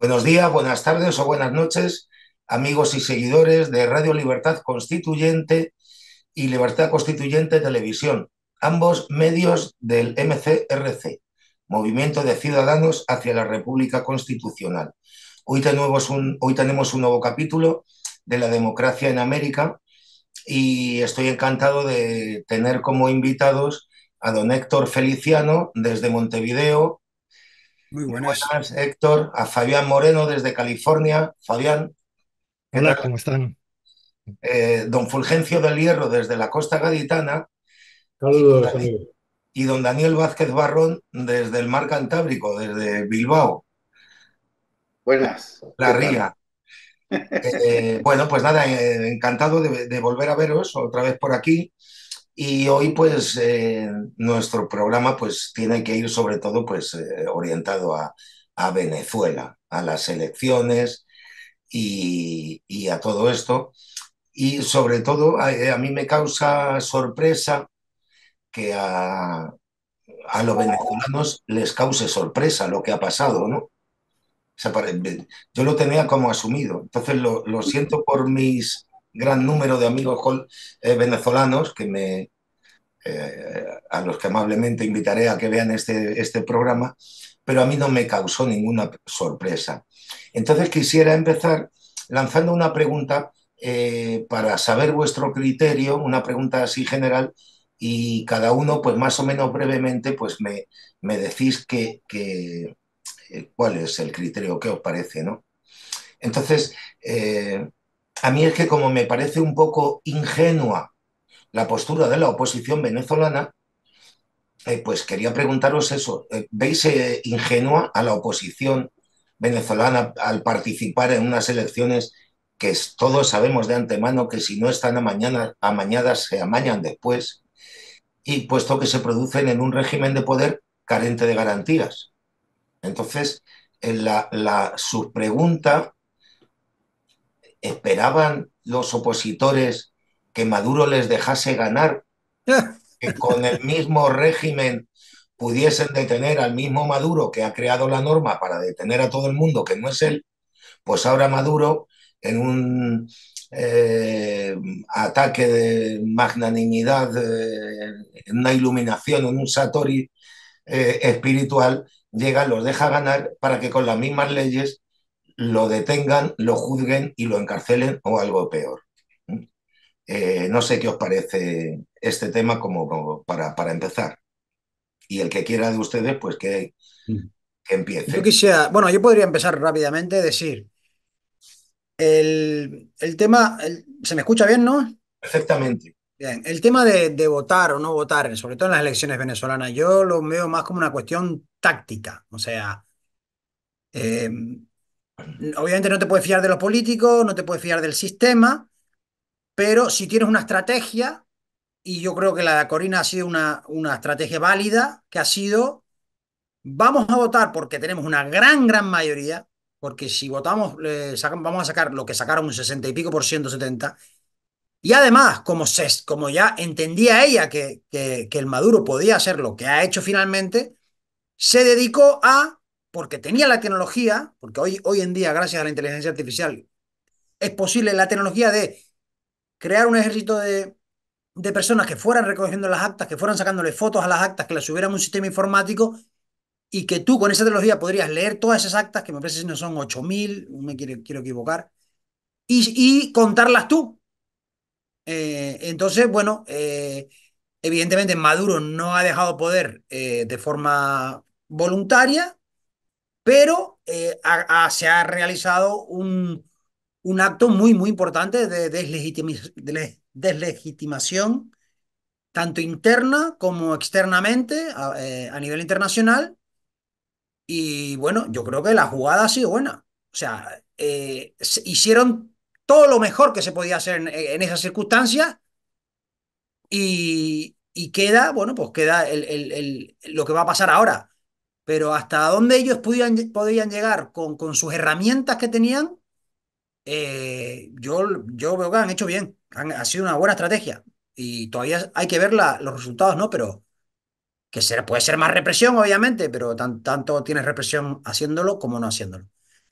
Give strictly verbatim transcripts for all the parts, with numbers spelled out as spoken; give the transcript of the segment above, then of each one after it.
Buenos días, buenas tardes o buenas noches, amigos y seguidores de Radio Libertad Constituyente y Libertad Constituyente Televisión, ambos medios del M C R C, Movimiento de Ciudadanos hacia la República Constitucional. Hoy tenemos un, hoy tenemos un nuevo capítulo de la democracia en América y estoy encantado de tener como invitados a don Héctor Feliciano desde Montevideo. Muy Muy buenas. buenas, Héctor. A Fabián Moreno desde California. Fabián, ¿qué tal? Hola, ¿cómo están? Eh, don Fulgencio del Hierro desde la costa gaditana y, Saludos, amigos. y don Daniel Vázquez Barrón desde el mar Cantábrico, desde Bilbao, Buenas, La ¿qué tal? Ría. Eh, bueno, pues nada, eh, encantado de, de, volver a veros otra vez por aquí. Y hoy, pues, eh, nuestro programa pues tiene que ir sobre todo pues eh, orientado a, a Venezuela, a las elecciones y, y a todo esto. Y sobre todo a, a, mí me causa sorpresa que a, a, los venezolanos les cause sorpresa lo que ha pasado, ¿no? O sea, yo lo tenía como asumido. Entonces lo, lo siento por mis gran número de amigos eh, venezolanos que me, eh, a los que amablemente invitaré a que vean este, este programa, pero a mí no me causó ninguna sorpresa. Entonces quisiera empezar lanzando una pregunta eh, para saber vuestro criterio, una pregunta así general, y cada uno, pues más o menos brevemente, pues me, me decís que, que, eh, cuál es el criterio, qué os parece, ¿no? Entonces, eh, a mí es que como me parece un poco ingenua la postura de la oposición venezolana, eh, pues quería preguntaros eso. Eh, ¿Veis eh, ingenua a la oposición venezolana al participar en unas elecciones que es, todos sabemos de antemano que si no están amañana, amañadas se amañan después, y puesto que se producen en un régimen de poder carente de garantías? Entonces, en la, la subpregunta, ¿esperaban los opositores que Maduro les dejase ganar, que con el mismo régimen pudiesen detener al mismo Maduro que ha creado la norma para detener a todo el mundo que no es él? Pues ahora Maduro, en un eh, ataque de magnanimidad, eh, en una iluminación, en un satori eh, espiritual, llega, los deja ganar para que con las mismas leyes lo detengan, lo juzguen y lo encarcelen o algo peor. Eh, no sé qué os parece este tema como, como para, para empezar. Y el que quiera de ustedes, pues que, que Yo empiece. quisiera, bueno, yo podría empezar rápidamente, decir, el, el tema, el- ¿se me escucha bien, no? Perfectamente. Bien, el tema de, de votar o no votar, sobre todo en las elecciones venezolanas, yo lo veo más como una cuestión táctica. O sea, eh, obviamente no te puedes fiar de los políticos, no te puedes fiar del sistema, pero si tienes una estrategia, y yo creo que la de Corina ha sido una, una estrategia válida, que ha sido: vamos a votar porque tenemos una gran, gran mayoría, porque si votamos, eh, saca- vamos a sacar lo que sacaron un sesenta y pico por ciento, setenta. Y además, como, se, como ya entendía ella que, que, que el Maduro podía hacer lo que ha hecho finalmente, se dedicó a, porque tenía la tecnología, porque hoy, hoy en día, gracias a la inteligencia artificial, es posible la tecnología de crear un ejército de, de personas que fueran recogiendo las actas, que fueran sacándole fotos a las actas, que las subieran a un sistema informático, y que tú con esa tecnología podrías leer todas esas actas, que me parece que no son ocho mil, me quiero, quiero equivocar, y, y contarlas tú. Eh, entonces, bueno, eh, evidentemente Maduro no ha dejado poder eh, de forma voluntaria, pero eh, ha- ha- se ha realizado un, un acto muy, muy importante de, deslegitimi- de le- deslegitimación, tanto interna como externamente, a, eh, a nivel internacional. Y bueno, yo creo que la jugada ha sido buena. O sea, eh, se- hicieron todo lo mejor que se podía hacer en, en esas circunstancias, y, y queda, bueno, pues queda el, el- el- lo que va a pasar ahora. Pero hasta dónde ellos podían, podían llegar con, con sus herramientas que tenían, eh, yo, yo veo que han hecho bien. Han- ha sido una buena estrategia. Y todavía hay que ver la- los resultados, ¿no? Pero que será, puede ser más represión, obviamente, pero tan- tanto tienes represión haciéndolo como no haciéndolo.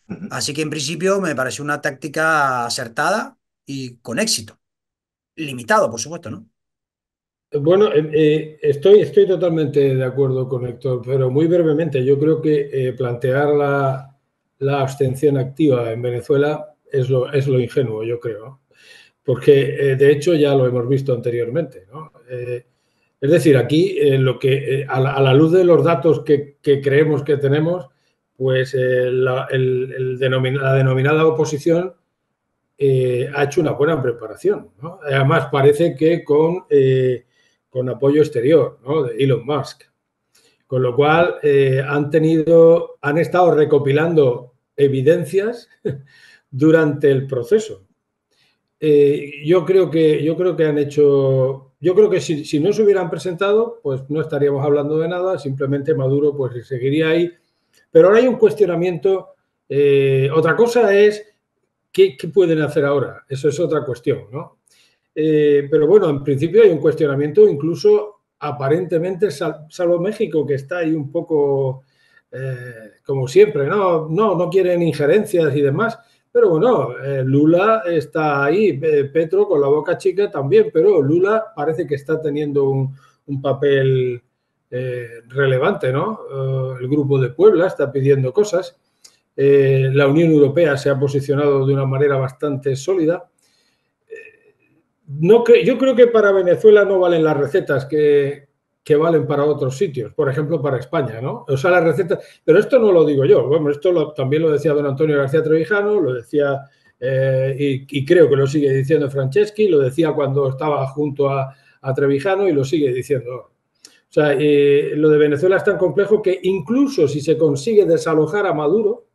Ujú. Así que en principio me pareció una táctica acertada y con éxito. Limitado, por supuesto, ¿no? Bueno, eh, eh, estoy, estoy totalmente de acuerdo con Héctor, pero muy brevemente, yo creo que eh, plantear la, la abstención activa en Venezuela es lo, es lo ingenuo, yo creo, porque eh, de hecho ya lo hemos visto anteriormente, ¿no? Eh, es decir, aquí eh, lo que eh, a, la, a, la, luz de los datos que, que creemos que tenemos, pues eh, la, el, el denomina, la denominada oposición eh, ha hecho una buena preparación, ¿no? Además, parece que con, eh, con apoyo exterior, ¿no? De Elon Musk. Con lo cual, eh, han tenido, han estado recopilando evidencias durante el proceso. Eh, yo creo que, yo creo que han hecho, yo creo que si, si no se hubieran presentado, pues no estaríamos hablando de nada, simplemente Maduro pues seguiría ahí. Pero ahora hay un cuestionamiento. Eh, otra cosa es ¿Qué, ¿Qué, pueden hacer ahora? Eso es otra cuestión, ¿no? Eh, pero bueno, en principio hay un cuestionamiento, incluso aparentemente, sal, salvo México, que está ahí un poco eh, como siempre, ¿no? No, no quieren injerencias y demás. Pero bueno, eh, Lula está ahí, eh, Petro con la boca chica también, pero Lula parece que está teniendo un, un papel eh, relevante, ¿no? Uh, el Grupo de Puebla está pidiendo cosas. Eh, la Unión Europea se ha posicionado de una manera bastante sólida. Eh, no cre yo creo que para Venezuela no valen las recetas que, que valen para otros sitios, por ejemplo, para España, ¿no? O sea, las recetas, pero esto no lo digo yo, bueno, esto lo, también lo decía don Antonio García Trevijano, lo decía, eh, y, y creo que lo sigue diciendo Franceschi, lo decía cuando estaba junto a, a Trevijano y lo sigue diciendo. O sea, eh, lo de Venezuela es tan complejo que incluso si se consigue desalojar a Maduro,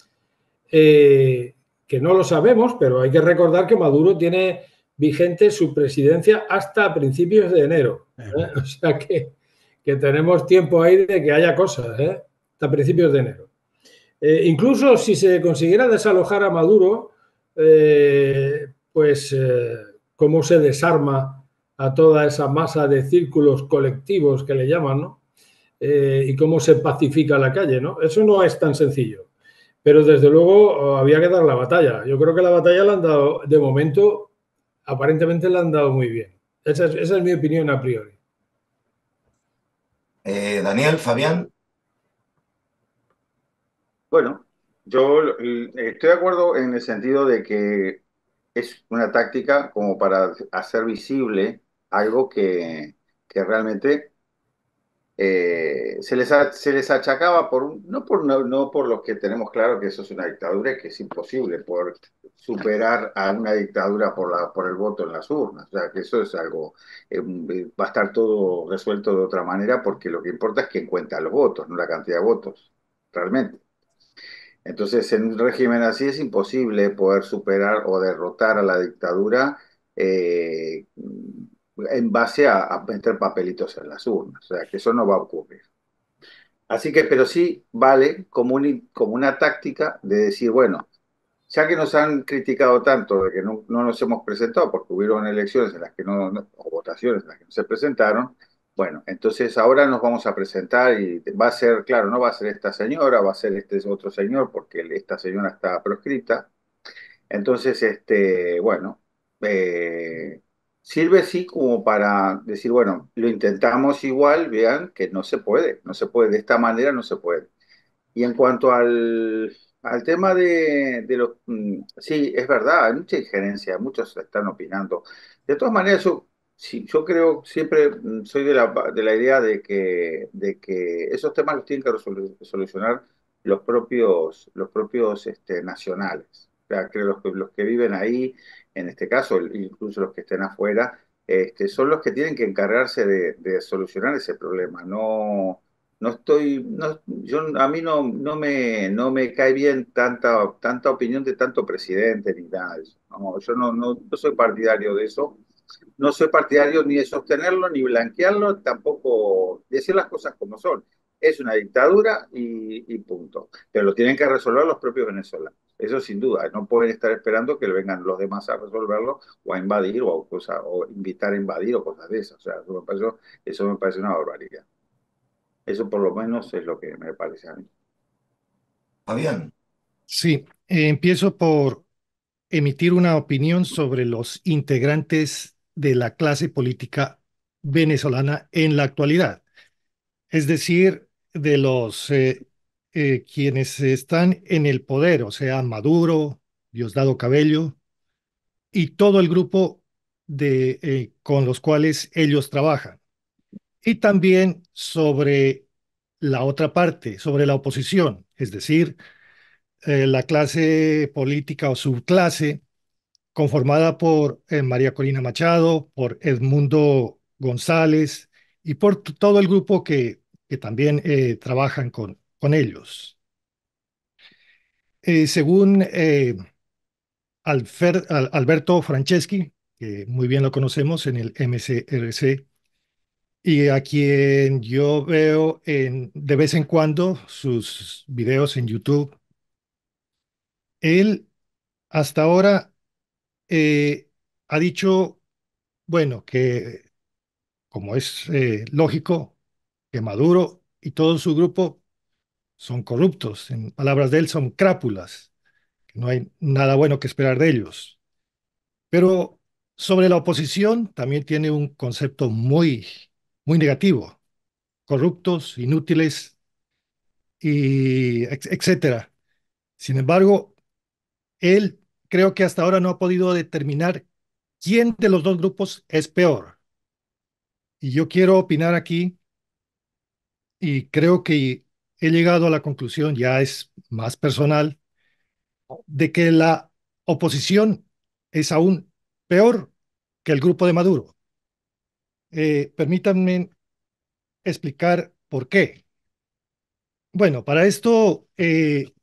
eh, que no lo sabemos, pero hay que recordar que Maduro tiene vigente su presidencia hasta principios de enero. ¿eh? O sea que, que, tenemos tiempo ahí de que haya cosas, ¿eh? Hasta principios de enero. Eh, incluso si se consiguiera desalojar a Maduro, eh, pues eh, cómo se desarma a toda esa masa de círculos colectivos que le llaman, ¿no? Eh, y cómo se pacifica la calle, ¿no? Eso no es tan sencillo. Pero desde luego había que dar la batalla. Yo creo que la batalla la han dado, de momento, aparentemente la han dado muy bien. Esa es, esa es mi opinión a priori. Eh, Daniel, Fabián. Bueno, yo eh, estoy de acuerdo en el sentido de que es una táctica como para hacer visible algo que, que realmente eh, se les, a- se les achacaba por un- no por no, no por los que tenemos claro que eso es una dictadura, que es imposible por superar a una dictadura por la por el voto en las urnas. O sea, que eso es algo eh, va a estar todo resuelto de otra manera porque lo que importa es quién cuenta los votos, no la cantidad de votos, realmente. Entonces, en un régimen así es imposible poder superar o derrotar a la dictadura eh, en base a, a meter papelitos en las urnas. O sea, que eso no va a ocurrir. Así que, pero sí vale como, un- como una táctica de decir, bueno, ya que nos han criticado tanto de que no, no nos hemos presentado, porque hubieron elecciones en las que no, no- o votaciones en las que no se presentaron, bueno, entonces ahora nos vamos a presentar y va a ser, claro, no va a ser esta señora, va a ser este otro señor, porque esta señora está proscrita. Entonces, este, bueno, eh, sirve sí como para decir, bueno, lo intentamos igual, vean que no se puede, no se puede, de esta manera no se puede. Y en cuanto al, al tema de, de los... mm, Sí, es verdad, hay mucha injerencia, muchos están opinando. De todas maneras, yo, sí, yo creo, siempre mm, soy de la, de la idea de que, de que esos temas los tienen que resolu- solucionar los propios, los propios este, nacionales. O sea, creo los que, los que viven ahí, en este caso, incluso los que estén afuera, este, son los que tienen que encargarse de, de solucionar ese problema, no no estoy, no, yo, a mí no, no me, no me cae bien tanta, tanta opinión de tanto presidente ni nada de eso. No, yo no, no, no soy partidario de eso. No soy partidario ni de sostenerlo ni blanquearlo, tampoco decir las cosas como son. Es una dictadura y, y punto. Pero lo tienen que resolver los propios venezolanos. Eso sin duda. No pueden estar esperando que vengan los demás a resolverlo o a invadir o, a cosa, o invitar a invadir o cosas de esas. O sea, eso me parece, eso me parece una barbaridad. Eso por lo menos es lo que me parece a mí. Fabián. Sí, eh, empiezo por emitir una opinión sobre los integrantes de la clase política venezolana en la actualidad, es decir, de los eh, eh, quienes están en el poder, o sea, Maduro, Diosdado Cabello y todo el grupo de, eh, con los cuales ellos trabajan. Y también sobre la otra parte, sobre la oposición, es decir, eh, la clase política o subclase conformada por eh, María Corina Machado, por Edmundo González y por t- todo el grupo que, que también eh, trabajan con, con ellos. Eh, según eh, Alfer- Al- Alberto Franceschi, que muy bien lo conocemos en el M C R C, y a quien yo veo en, de vez en cuando sus videos en YouTube, él hasta ahora eh, ha dicho, bueno, que como es eh, lógico, que Maduro y todo su grupo son corruptos. En palabras de él, son crápulas, que no hay nada bueno que esperar de ellos. Pero sobre la oposición también tiene un concepto muy, muy negativo. Corruptos, inútiles, y ex- etcétera. Sin embargo, él creo que hasta ahora no ha podido determinar quién de los dos grupos es peor. Y yo quiero opinar aquí y creo que he llegado a la conclusión, ya es más personal, de que la oposición es aún peor que el grupo de Maduro. Eh, permítanme explicar por qué. Bueno, para esto eh,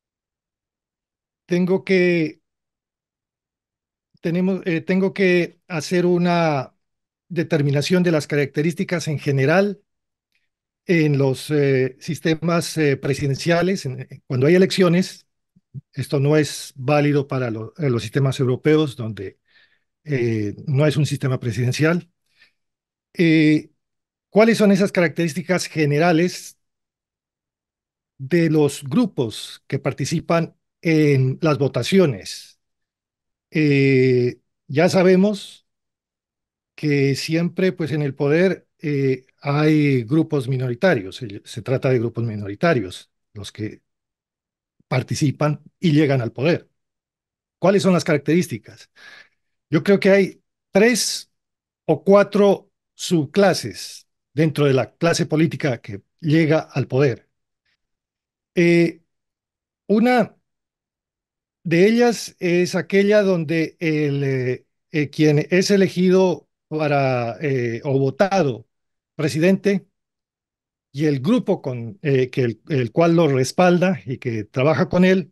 tengo que, tenemos, eh, tengo que hacer una determinación de las características en general en los eh, sistemas eh, presidenciales. En- cuando hay elecciones, esto no es válido para lo- eh, los sistemas europeos, donde eh, no es un sistema presidencial. Eh, ¿Cuáles son esas características generales de los grupos que participan en las votaciones? Eh, ya sabemos que siempre, pues, en el poder eh, hay grupos minoritarios. Se, se trata de grupos minoritarios, los que participan y llegan al poder. ¿Cuáles son las características? Yo creo que hay tres o cuatro subclases dentro de la clase política que llega al poder. Eh, una de ellas es aquella donde el, eh, eh, quien es elegido para eh, o votado presidente y el grupo con, eh, que el, el cual lo respalda y que trabaja con él,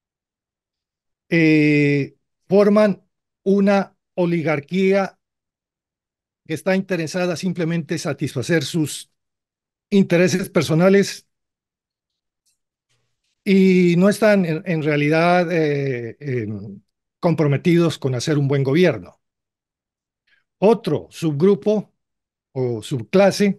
eh, forman una oligarquía que está interesada simplemente en satisfacer sus intereses personales y no están en, en realidad eh, eh, comprometidos con hacer un buen gobierno. Otro subgrupo o subclase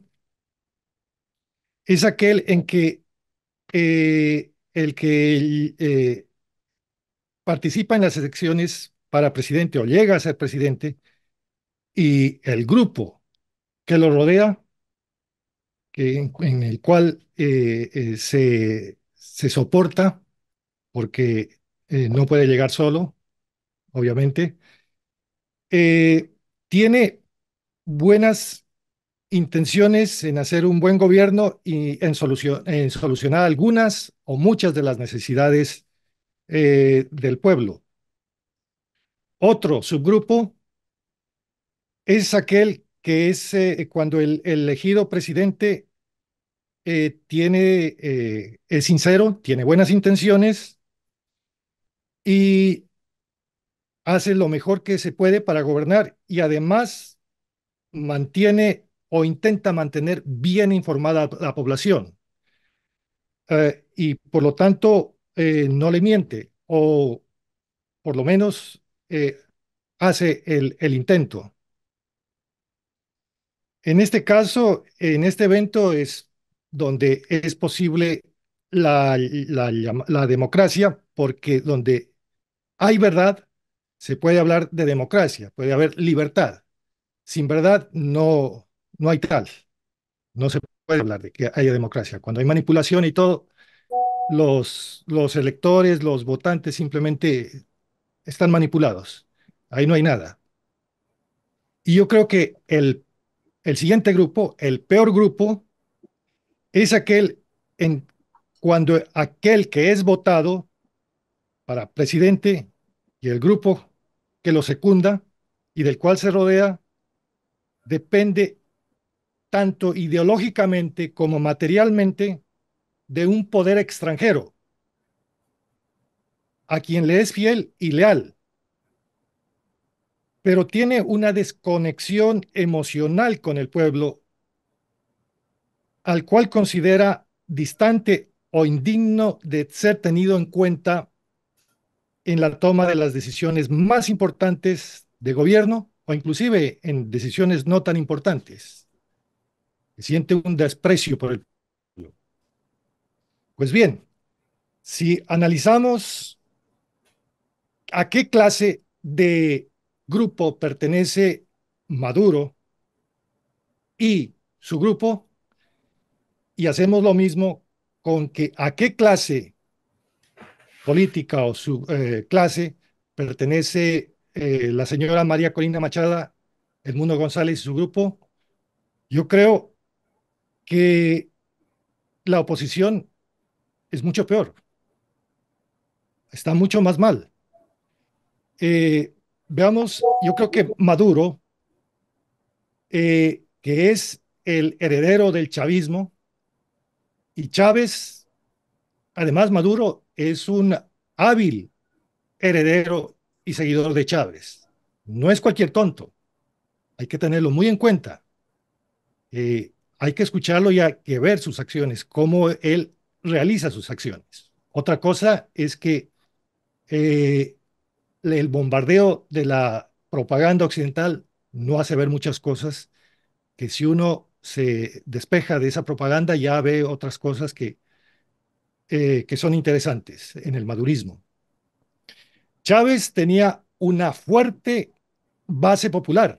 es aquel en que eh, el que eh, participa en las elecciones para presidente o llega a ser presidente y el grupo que lo rodea, que, en, en el cual eh, eh, se, se soporta porque eh, no puede llegar solo, obviamente, eh, tiene buenas intenciones en hacer un buen gobierno y en, solucion- en solucionar algunas o muchas de las necesidades eh, del pueblo. Otro subgrupo es aquel que es eh, cuando el, el elegido presidente eh, tiene, eh, es sincero, tiene buenas intenciones y hace lo mejor que se puede para gobernar y además mantiene o intenta mantener bien informada a la población. Eh, y por lo tanto eh, no le miente o por lo menos eh, hace el, el intento. En este caso, en este evento es donde es posible la, la, la democracia porque donde hay verdad, se puede hablar de democracia, puede haber libertad. Sin verdad, no, no hay tal. No se puede hablar de que haya democracia. Cuando hay manipulación y todo, los, los electores, los votantes simplemente están manipulados. Ahí no hay nada. Y yo creo que el, el siguiente grupo, el peor grupo, es aquel en cuando aquel que es votado para presidente y el grupo que lo secunda y del cual se rodea depende tanto ideológicamente como materialmente de un poder extranjero a quien le es fiel y leal, pero tiene una desconexión emocional con el pueblo al cual considera distante o indigno de ser tenido en cuenta en la toma de las decisiones más importantes de gobierno o inclusive en decisiones no tan importantes. Siente un desprecio por el pueblo. Pues bien, si analizamos a qué clase de grupo pertenece Maduro y su grupo, y hacemos lo mismo con que a qué clase política o su eh, clase pertenece eh, la señora María Corina Machado, Edmundo González y su grupo, yo creo que la oposición es mucho peor, está mucho más mal. Eh, veamos, yo creo que Maduro, eh, que es el heredero del chavismo, y Chávez, además Maduro es un hábil heredero y seguidor de Chávez. No es cualquier tonto, hay que tenerlo muy en cuenta. Eh, hay que escucharlo y hay que ver sus acciones, cómo él realiza sus acciones. Otra cosa es que eh, el bombardeo de la propaganda occidental no hace ver muchas cosas, que si uno se despeja de esa propaganda ya ve otras cosas que, eh, que son interesantes en el madurismo. Chávez tenía una fuerte base popular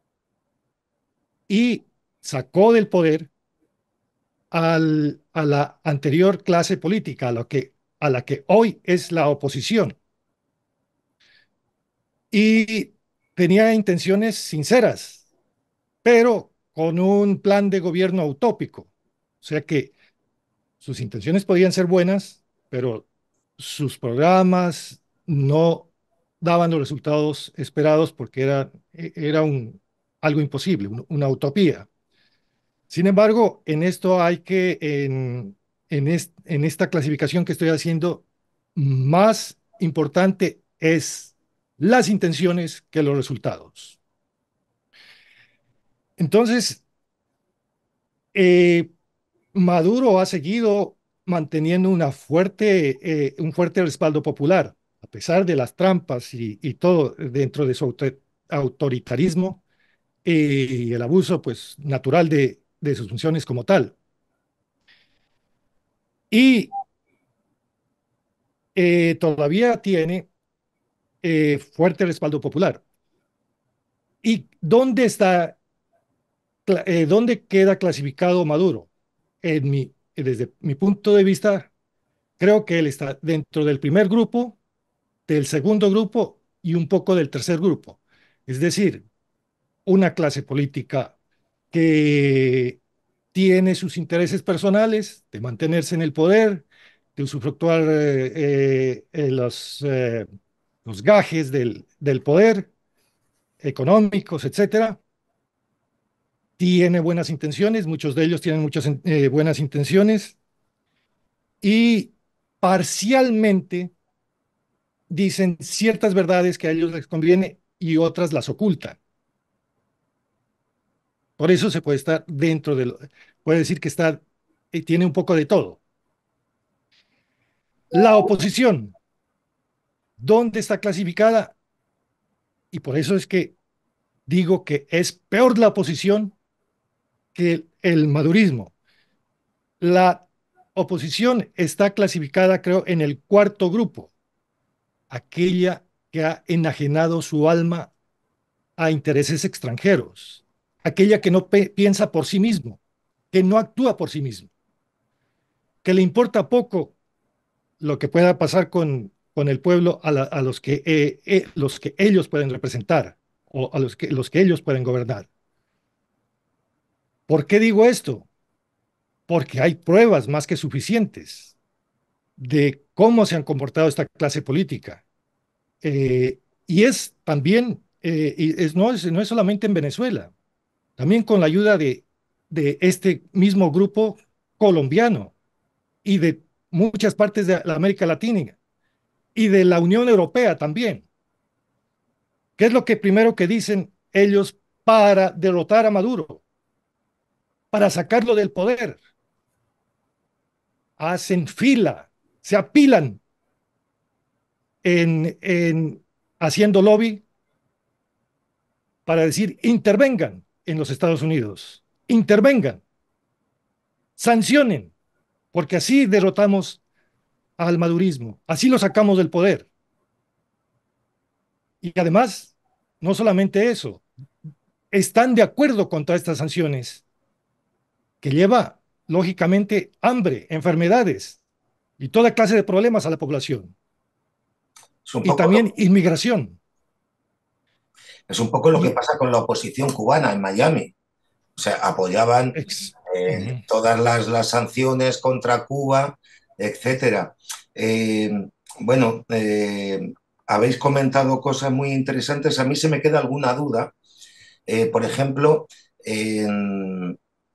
y sacó del poder al, a la anterior clase política, a, lo que, a la que hoy es la oposición. Y tenía intenciones sinceras, pero con un plan de gobierno utópico. O sea que sus intenciones podían ser buenas, pero sus programas no daban los resultados esperados porque era, era un, algo imposible, un, una utopía. Sin embargo, en esto hay que, en, en, est, en esta clasificación que estoy haciendo, más importante es las intenciones que los resultados. Entonces, eh, Maduro ha seguido manteniendo una fuerte, eh, un fuerte respaldo popular, a pesar de las trampas y, y todo dentro de su autor, autoritarismo y el abuso pues, natural de, de sus funciones como tal. Y eh, todavía tiene eh, fuerte respaldo popular. ¿Y dónde está, eh, dónde queda clasificado Maduro? En mi, desde mi punto de vista, creo que él está dentro del primer grupo, del segundo grupo y un poco del tercer grupo. Es decir, una clase política que tiene sus intereses personales de mantenerse en el poder, de usufructuar eh, eh, eh, los, eh, los gajes del, del poder económicos, etcétera. Tiene buenas intenciones, muchos de ellos tienen muchas eh, buenas intenciones y parcialmente dicen ciertas verdades que a ellos les conviene y otras las ocultan. Por eso se puede estar dentro de lo, puede decir que está, eh, tiene un poco de todo. La oposición, ¿dónde está clasificada? Y por eso es que digo que es peor la oposición que el, el madurismo. La oposición está clasificada, creo, en el cuarto grupo. aquella que ha enajenado su alma a intereses extranjeros, aquella que no piensa por sí mismo, que no actúa por sí mismo, que le importa poco lo que pueda pasar con, con el pueblo a, la, a los, que, eh, eh, los que ellos pueden representar o a los que, los que ellos pueden gobernar. ¿Por qué digo esto? Porque hay pruebas más que suficientes de cómo se han comportado esta clase política. Eh, y es también, eh, y es, no, es, no es solamente en Venezuela, también con la ayuda de, de este mismo grupo colombiano y de muchas partes de la América Latina y de la Unión Europea también. ¿Qué es lo que primero que dicen ellos para derrotar a Maduro? Para sacarlo del poder. Hacen fila, se apilan en, en haciendo lobby para decir intervengan en los Estados Unidos, intervengan, sancionen, porque así derrotamos al madurismo, así lo sacamos del poder. Y además, no solamente eso, están de acuerdo contra estas sanciones, que lleva, lógicamente, hambre, enfermedades y toda clase de problemas a la población. Es un Y poco lo, también inmigración. es un poco lo que Y, pasa con la oposición cubana en Miami. O sea, apoyaban ex, eh, uh-huh. todas las, las sanciones contra Cuba, etcétera. Eh, bueno, eh, habéis comentado cosas muy interesantes. A mí se me queda alguna duda. Eh, por ejemplo, en,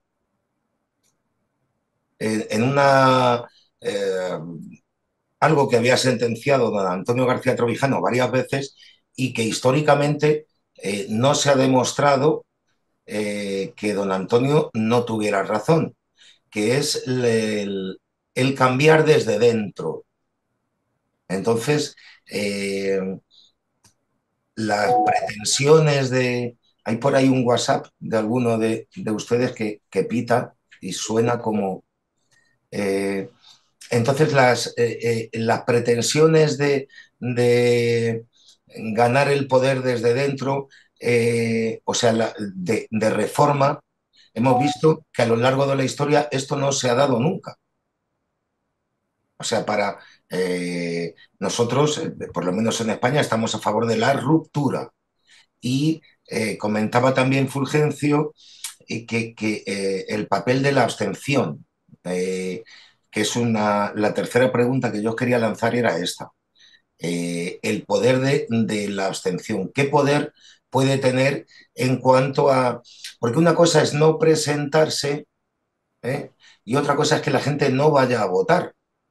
en, en una eh, algo que había sentenciado don Antonio García Trevijano varias veces y que históricamente eh, no se ha demostrado eh, que don Antonio no tuviera razón, que es el, el, el cambiar desde dentro. Entonces, eh, las pretensiones de... Hay por ahí un WhatsApp de alguno de, de ustedes que, que pita y suena como... Eh, entonces, las, eh, eh, las pretensiones de, de, ganar el poder desde dentro, eh, o sea, la, de, de reforma, hemos visto que a lo largo de la historia esto no se ha dado nunca. O sea, para eh, nosotros, eh, por lo menos en España, estamos a favor de la ruptura. Y eh, comentaba también Fulgencio eh, que, que eh, el papel de la abstención, eh, que es una, la tercera pregunta que yo quería lanzar era esta. Eh, el poder de, de la abstención. ¿Qué poder puede tener en cuanto a... Porque una cosa es no presentarse, ¿eh? Y otra cosa es que la gente no vaya a votar.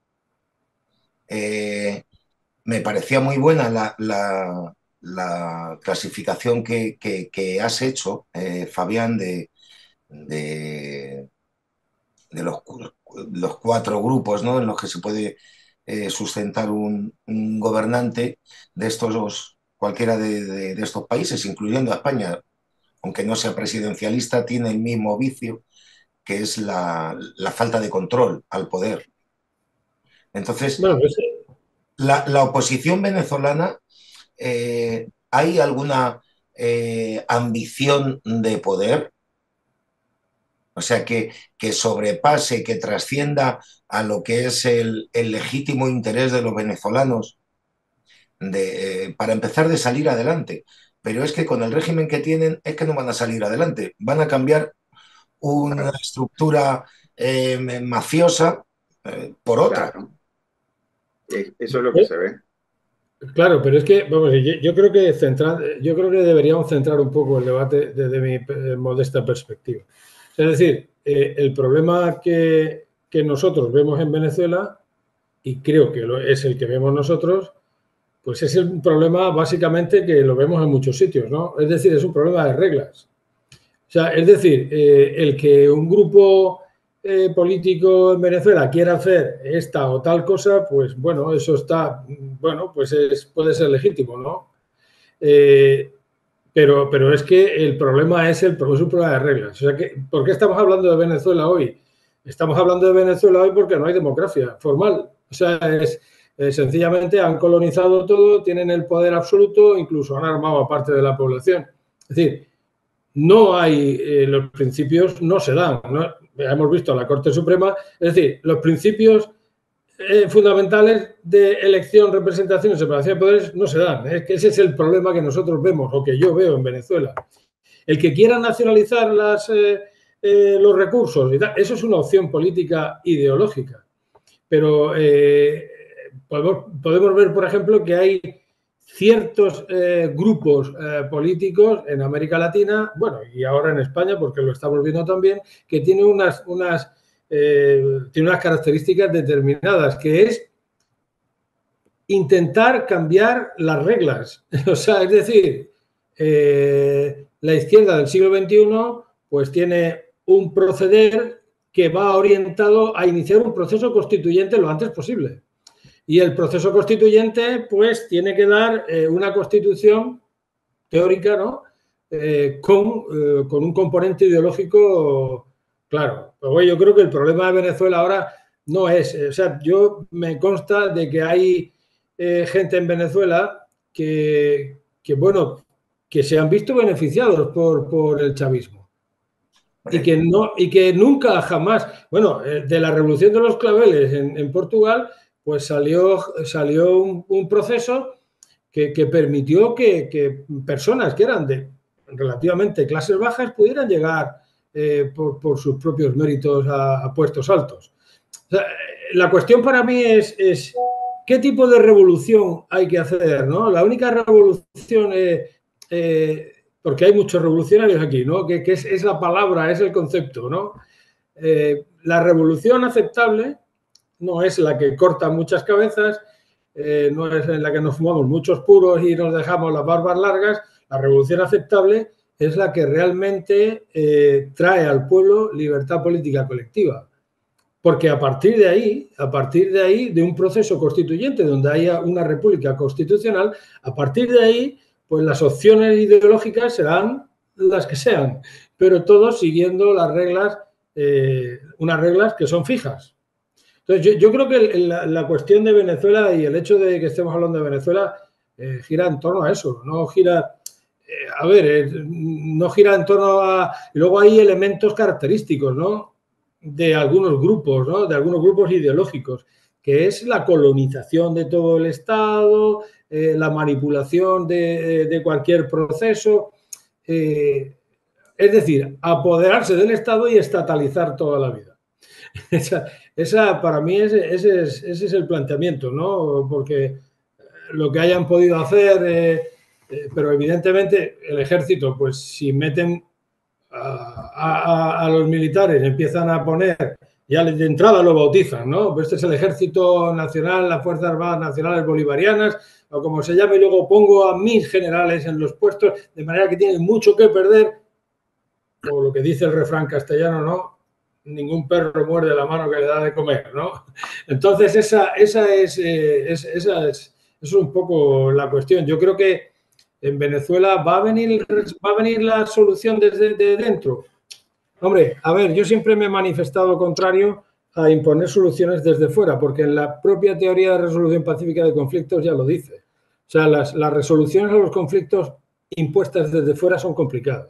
Eh, me parecía muy buena la, la, la clasificación que, que, que, has hecho, eh, Fabián, de, de, de los, los, cuatro grupos, ¿no?, en los que se puede eh, sustentar un, un, gobernante de estos, cualquiera de, de, de estos países, incluyendo a España, aunque no sea presidencialista, tiene el mismo vicio, que es la, la falta de control al poder. Entonces, bueno, pues, la, la oposición venezolana, eh, ¿hay alguna eh, ambición de poder? O sea, que, que sobrepase, que trascienda a lo que es el, el legítimo interés de los venezolanos de, eh, para empezar de salir adelante. Pero es que con el régimen que tienen es que no van a salir adelante, van a cambiar una Claro, estructura eh, mafiosa eh, por otra. claro. Eh, Eso es lo que se ve. Claro, pero es que, vamos, yo, yo creo que centrar, yo creo que deberíamos centrar un poco el debate desde mi eh, modesta perspectiva. Es decir, eh, el problema que, que nosotros vemos en Venezuela, y creo que lo, es el que vemos nosotros, pues es el problema básicamente que lo vemos en muchos sitios, ¿no? Es decir, es un problema de reglas. O sea, es decir, eh, el que un grupo eh, político en Venezuela quiera hacer esta o tal cosa, pues bueno, eso está, bueno, pues es, puede ser legítimo, ¿no? Eh, pero, pero es que el problema es, el, es un problema de reglas. O sea, que, ¿por qué estamos hablando de Venezuela hoy? Estamos hablando de Venezuela hoy porque no hay democracia formal. O sea, es, Eh, sencillamente han colonizado todo, tienen el poder absoluto, incluso han armado a parte de la población. Es decir, no hay, eh, los principios no se dan, ¿no? Hemos visto a la Corte Suprema, es decir, los principios eh, fundamentales de elección, representación y separación de poderes no se dan. Es que ese es el problema que nosotros vemos, o que yo veo en Venezuela. El que quiera nacionalizar las, eh, eh, los recursos, y tal, eso es una opción política ideológica. Pero eh, podemos, podemos ver, por ejemplo, que hay ciertos eh, grupos eh, políticos en América Latina, bueno, y ahora en España, porque lo estamos viendo también, que tienen unas, unas, eh, tiene unas características determinadas, que es intentar cambiar las reglas. O sea, es decir, eh, la izquierda del siglo veintiuno pues tiene un proceder que va orientado a iniciar un proceso constituyente lo antes posible. Y el proceso constituyente, pues, tiene que dar eh, una constitución teórica, ¿no? Eh, con, eh, con un componente ideológico claro. Pero bueno, yo creo que el problema de Venezuela ahora no es... O sea, yo me consta de que hay eh, gente en Venezuela que, que, bueno, que se han visto beneficiados por, por el chavismo. Y que, no, y que nunca, jamás... Bueno, de la revolución de los claveles en, en Portugal... pues salió, salió un, un proceso que, que permitió que, que personas que eran de relativamente clases bajas pudieran llegar eh, por, por sus propios méritos a, a puestos altos. O sea, la cuestión para mí es, es qué tipo de revolución hay que hacer, ¿no? La única revolución, eh, eh, porque hay muchos revolucionarios aquí, ¿no? Que, que es, es la palabra, es el concepto, ¿no? Eh, la revolución aceptable no es la que corta muchas cabezas, eh, no es en la que nos fumamos muchos puros y nos dejamos las barbas largas. La revolución aceptable es la que realmente eh, trae al pueblo libertad política colectiva. Porque a partir de ahí, a partir de ahí, de un proceso constituyente donde haya una república constitucional, a partir de ahí, pues las opciones ideológicas serán las que sean, pero todos siguiendo las reglas, eh, unas reglas que son fijas. Entonces, yo, yo creo que la, la cuestión de Venezuela y el hecho de que estemos hablando de Venezuela eh, gira en torno a eso, no gira, eh, a ver, eh, no gira en torno a... Y luego hay elementos característicos, ¿no? De algunos grupos, ¿no? De algunos grupos ideológicos, que es la colonización de todo el Estado, eh, la manipulación de, de cualquier proceso, eh, es decir, apoderarse del Estado y estatalizar toda la vida. Esa, esa para mí ese, ese, es, ese es el planteamiento, ¿no? Porque lo que hayan podido hacer, eh, eh, pero evidentemente el ejército, pues si meten a, a, a los militares, empiezan a poner, ya de entrada lo bautizan, ¿no? Pues este es el Ejército Nacional, las Fuerzas Armadas Nacionales Bolivarianas, o como se llame, y luego pongo a mis generales en los puestos, de manera que tienen mucho que perder, o lo que dice el refrán castellano, ¿no? Ningún perro muerde la mano que le da de comer, ¿no? Entonces, esa, esa, es, eh, es, esa es, es un poco la cuestión. Yo creo que en Venezuela va a venir, va a venir la solución desde de dentro. Hombre, a ver, yo siempre me he manifestado contrario a imponer soluciones desde fuera, porque en la propia teoría de resolución pacífica de conflictos ya lo dice. O sea, las, las resoluciones a los conflictos impuestas desde fuera son complicadas.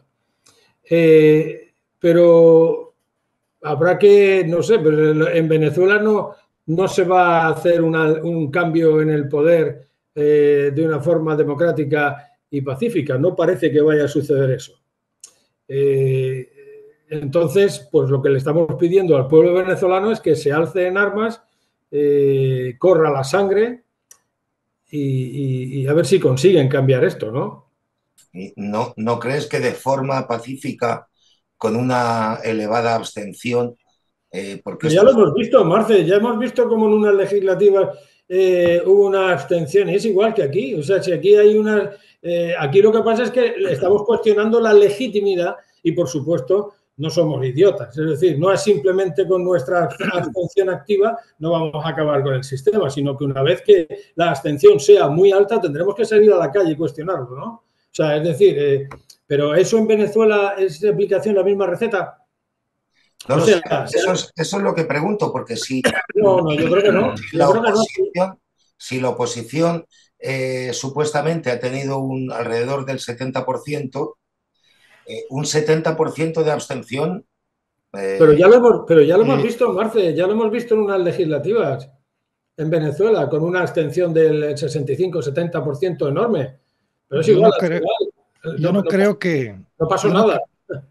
Eh, pero... Habrá que, no sé, pero en Venezuela no, no se va a hacer una, un cambio en el poder eh, de una forma democrática y pacífica. No parece que vaya a suceder eso. Eh, entonces, pues lo que le estamos pidiendo al pueblo venezolano es que se alce en armas, eh, corra la sangre y, y, y a ver si consiguen cambiar esto, ¿no? ¿No, no crees que de forma pacífica, con una elevada abstención? Eh, porque ya lo hemos visto, Marce, ya hemos visto como en unas legislativas eh, hubo una abstención, y es igual que aquí. O sea, si aquí hay una... Eh, aquí lo que pasa es que estamos cuestionando la legitimidad y, por supuesto, no somos idiotas. Es decir, no es simplemente con nuestra abstención activa no vamos a acabar con el sistema, sino que una vez que la abstención sea muy alta tendremos que salir a la calle y cuestionarlo, ¿no? O sea, es decir... Eh, ¿Pero eso en Venezuela es de aplicación la misma receta? No o sea, sé, eso, es, eso es lo que pregunto, porque si... No, no, yo creo que no. La, yo creo oposición, que no. si la oposición eh, supuestamente ha tenido un, alrededor del setenta por ciento, eh, un setenta por ciento de abstención. Pero Eh, ya lo hemos, pero ya lo hemos Eh, visto, Marce, ya lo hemos visto en unas legislativas en Venezuela, con una abstención del sesenta y cinco setenta por ciento enorme. Pero es yo igual, no al creo, final yo no, no no pasó, creo que, no pasó yo no, nada. cre-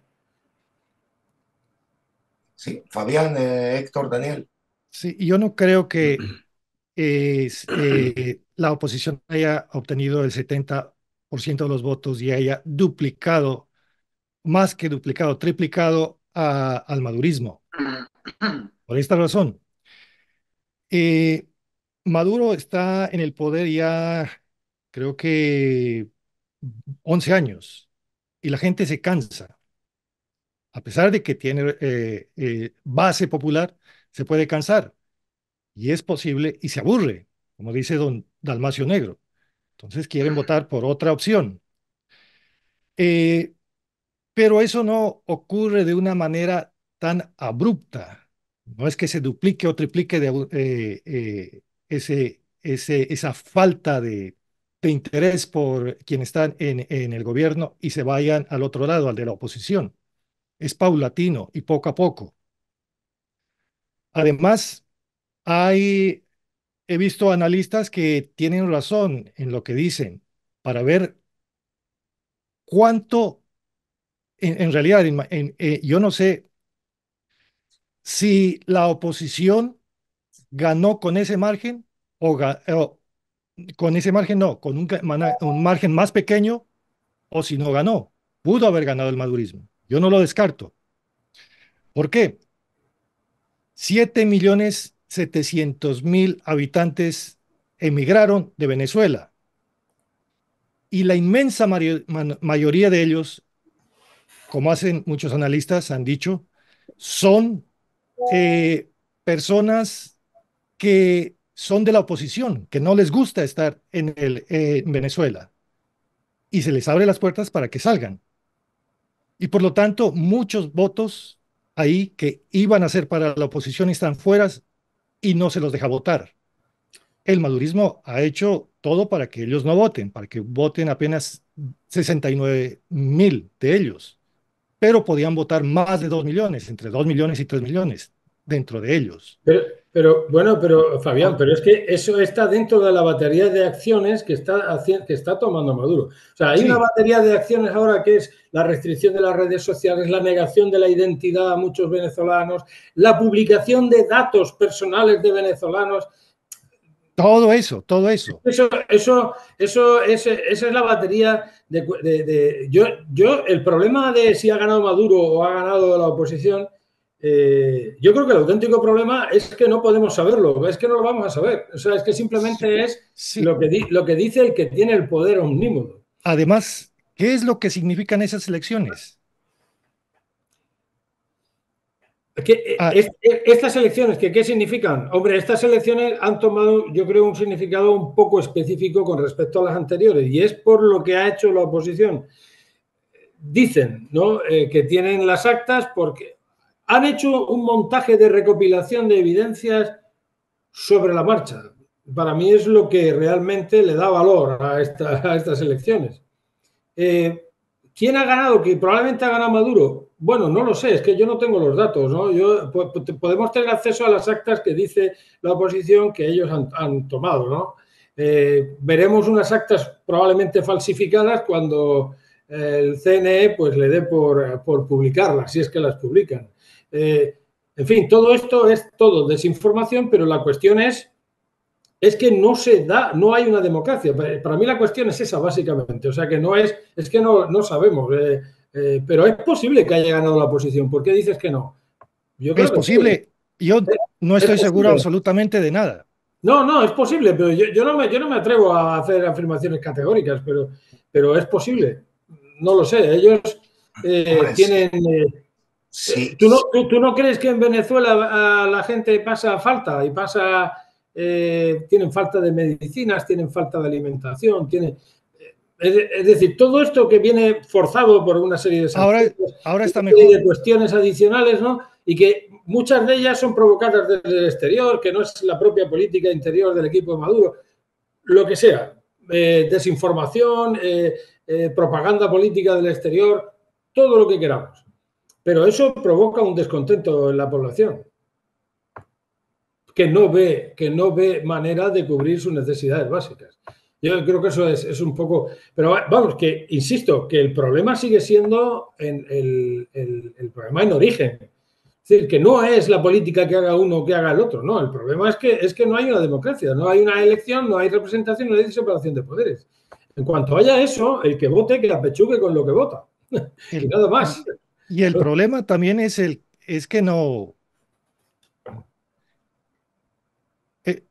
sí, Fabián, eh, Héctor, Daniel. sí, yo no creo que eh, s- eh, la oposición haya obtenido el setenta por ciento de los votos y haya duplicado, más que duplicado, triplicado a- al madurismo. Por esta razón, eh, Maduro está en el poder ya, creo que once años, y la gente se cansa. A pesar de que tiene eh, eh, base popular, se puede cansar, y es posible, y se aburre, como dice don Dalmacio Negro. Entonces quieren votar por otra opción. Eh, pero eso no ocurre de una manera tan abrupta. No es que se duplique o triplique de, eh, eh, ese, ese, esa falta de, de interés por quienes están en, en el gobierno y se vayan al otro lado, al de la oposición. Es paulatino y poco a poco. Además, hay, he visto analistas que tienen razón en lo que dicen para ver cuánto, en, en realidad, en- en- eh, yo no sé si la oposición ganó con ese margen o, ga- o con ese margen no, con un, ga- mana- un margen más pequeño o si no ganó. Pudo haber ganado el madurismo. Yo no lo descarto. ¿Por qué? Siete millones setecientos mil habitantes emigraron de Venezuela y la inmensa mario- man- mayoría de ellos, como hacen muchos analistas, han dicho, son eh, personas que son de la oposición, que no les gusta estar en, el, eh, en Venezuela y se les abre las puertas para que salgan. Y por lo tanto, muchos votos ahí que iban a ser para la oposición están fuera y no se los deja votar. El madurismo ha hecho todo para que ellos no voten, para que voten apenas sesenta y nueve mil de ellos, pero podían votar más de dos millones, entre dos millones y tres millones dentro de ellos. Pero, pero bueno, pero Fabián, Oh, pero es que eso está dentro de la batería de acciones que está, haciendo, que está tomando Maduro. O sea, hay una Sí, batería de acciones ahora que es la restricción de las redes sociales, la negación de la identidad a muchos venezolanos, la publicación de datos personales de venezolanos. todo eso, todo eso. Eso, eso, eso, ese, esa es la batería de, de, de, yo, yo, el problema de si ha ganado Maduro o ha ganado la oposición, eh, yo creo que el auténtico problema es que no podemos saberlo, es que no lo vamos a saber. O sea, es que Sí, simplemente es sí. lo que, di, lo que dice el que tiene el poder omnímodo. Además, ¿qué es lo que significan esas elecciones? Que, Ah, es, estas elecciones, ¿qué, ¿qué significan? Hombre, estas elecciones han tomado, yo creo, un significado un poco específico con respecto a las anteriores, y es por lo que ha hecho la oposición. Dicen, ¿no? Eh, que tienen las actas porque han hecho un montaje de recopilación de evidencias sobre la marcha. Para mí es lo que realmente le da valor a, esta, a estas elecciones. Eh, ¿Quién ha ganado? Que probablemente ha ganado Maduro. Bueno, no lo sé, es que yo no tengo los datos, ¿no? Yo, podemos tener acceso a las actas que dice la oposición que ellos han, han tomado, ¿no? Eh, veremos unas actas probablemente falsificadas cuando el C N E pues le dé por, por publicarlas, si es que las publican. Eh, en fin, todo esto es todo desinformación, pero la cuestión es es que no se da, no hay una democracia. Para mí la cuestión es esa, básicamente. O sea, que no es, es que no, no sabemos. Eh, eh, pero es posible que haya ganado la oposición. ¿Por qué dices que no? Yo creo es que sí. posible. Yo no Es estoy seguro posible. absolutamente de nada. No, no, es posible, pero yo, yo, no, me, yo no me atrevo a hacer afirmaciones categóricas, pero, pero es posible. No lo sé. Ellos eh, hombre, tienen... sí, Eh, sí, ¿tú, no, tú, ¿Tú no crees que en Venezuela la gente pasa falta y pasa... Eh, tienen falta de medicinas, tienen falta de alimentación, tienen... Es, es decir, todo esto que viene forzado por una serie de Ahora, sanciones, ahora está una serie mejor. de cuestiones adicionales, ¿no? Y que muchas de ellas son provocadas desde el exterior, que no es la propia política interior del equipo de Maduro. lo que sea, eh, desinformación, eh, eh, propaganda política del exterior, todo lo que queramos. Pero eso provoca un descontento en la población, que no ve, que no ve manera de cubrir sus necesidades básicas. Yo creo que eso es, es un poco... Pero vamos, que insisto, que el problema sigue siendo en el, el, el problema en origen. Es decir, que no es la política que haga uno o que haga el otro, no. El problema es que, es que no hay una democracia, no hay una elección, no hay representación, no hay separación de poderes. En cuanto haya eso, el que vote, que apechugue con lo que vota. Y El, nada más. y el problema también es, el, es que no... eh,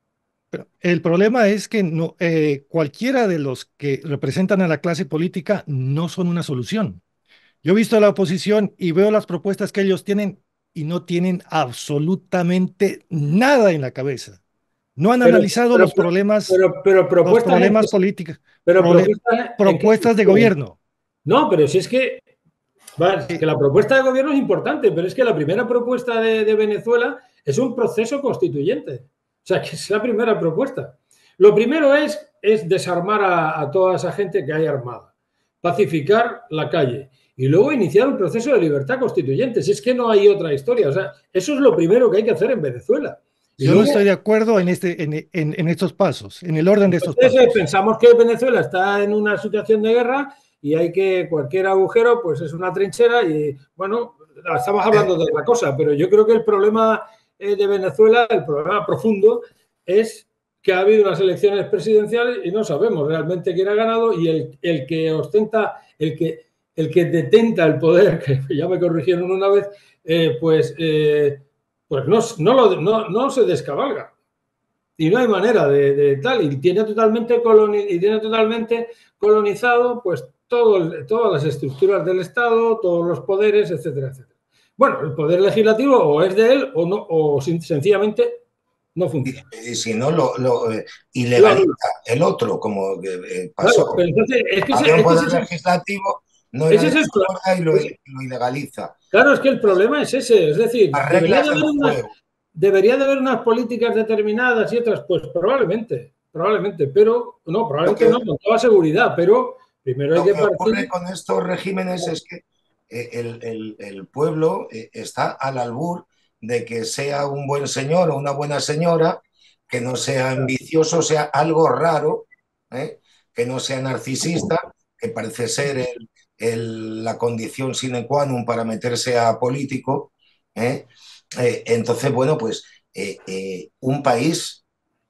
pero el problema es que no, eh, cualquiera de los que representan a la clase política no son una solución. Yo he visto a la oposición y veo las propuestas que ellos tienen y no tienen absolutamente nada en la cabeza. No han Pero, analizado pero, los problemas, pero, pero los propuestas en problemas qué, políticos, pero prole- propuestas en qué propuestas de sentido? gobierno. No, pero si es que, vale, Eh, que la propuesta de gobierno es importante, pero es que la primera propuesta de, de Venezuela es un proceso constituyente. O sea, que es la primera propuesta. Lo primero es, es desarmar a, a toda esa gente que hay armada, pacificar la calle y luego iniciar un proceso de libertad constituyente. Si es que no hay otra historia. O sea, eso es lo primero que hay que hacer en Venezuela. Y yo no luego, estoy de acuerdo en, este, en, en- en estos pasos, en el orden de estos entonces, eh, pasos. pensamos que Venezuela está en una situación de guerra y hay que, cualquier agujero, pues es una trinchera y, bueno, estamos hablando de otra cosa, pero yo creo que el problema eh, de Venezuela, el problema profundo, es que ha habido unas elecciones presidenciales y no sabemos realmente quién ha ganado y el, el que ostenta, el que, el que detenta el poder, que ya me corrigieron una vez, eh, pues, eh, pues no, no, lo, no, no se descabalga. Y no hay manera de, de tal, y tiene totalmente, coloni y tiene totalmente colonizado pues todo, todas las estructuras del Estado, todos los poderes, etcétera, etcétera. Bueno, el poder legislativo o es de él o no, o sencillamente no Y, funciona. y si no, lo, lo eh, Lo, ilegaliza el otro, como que, eh, claro, pasó. pero entonces, es que, ese, Había un es que poder ese, legislativo, no era ese de es el su fuerza y lo, es, lo ilegaliza. claro, es que el problema es ese, es decir, Las debería reglas de del haber unas, juego. debería de haber unas políticas determinadas y otras, pues probablemente, probablemente, pero no, Lo probablemente no, que, con toda seguridad, pero primero hay lo que que ocurre partir. con estos regímenes es que eh, el, el, el, pueblo eh, está al albur de que sea un buen señor o una buena señora, que no sea ambicioso, sea algo raro, ¿eh? Que no sea narcisista, que parece ser el, el, la condición sine qua non para meterse a político. ¿eh? Eh, entonces, bueno, pues eh, eh, un país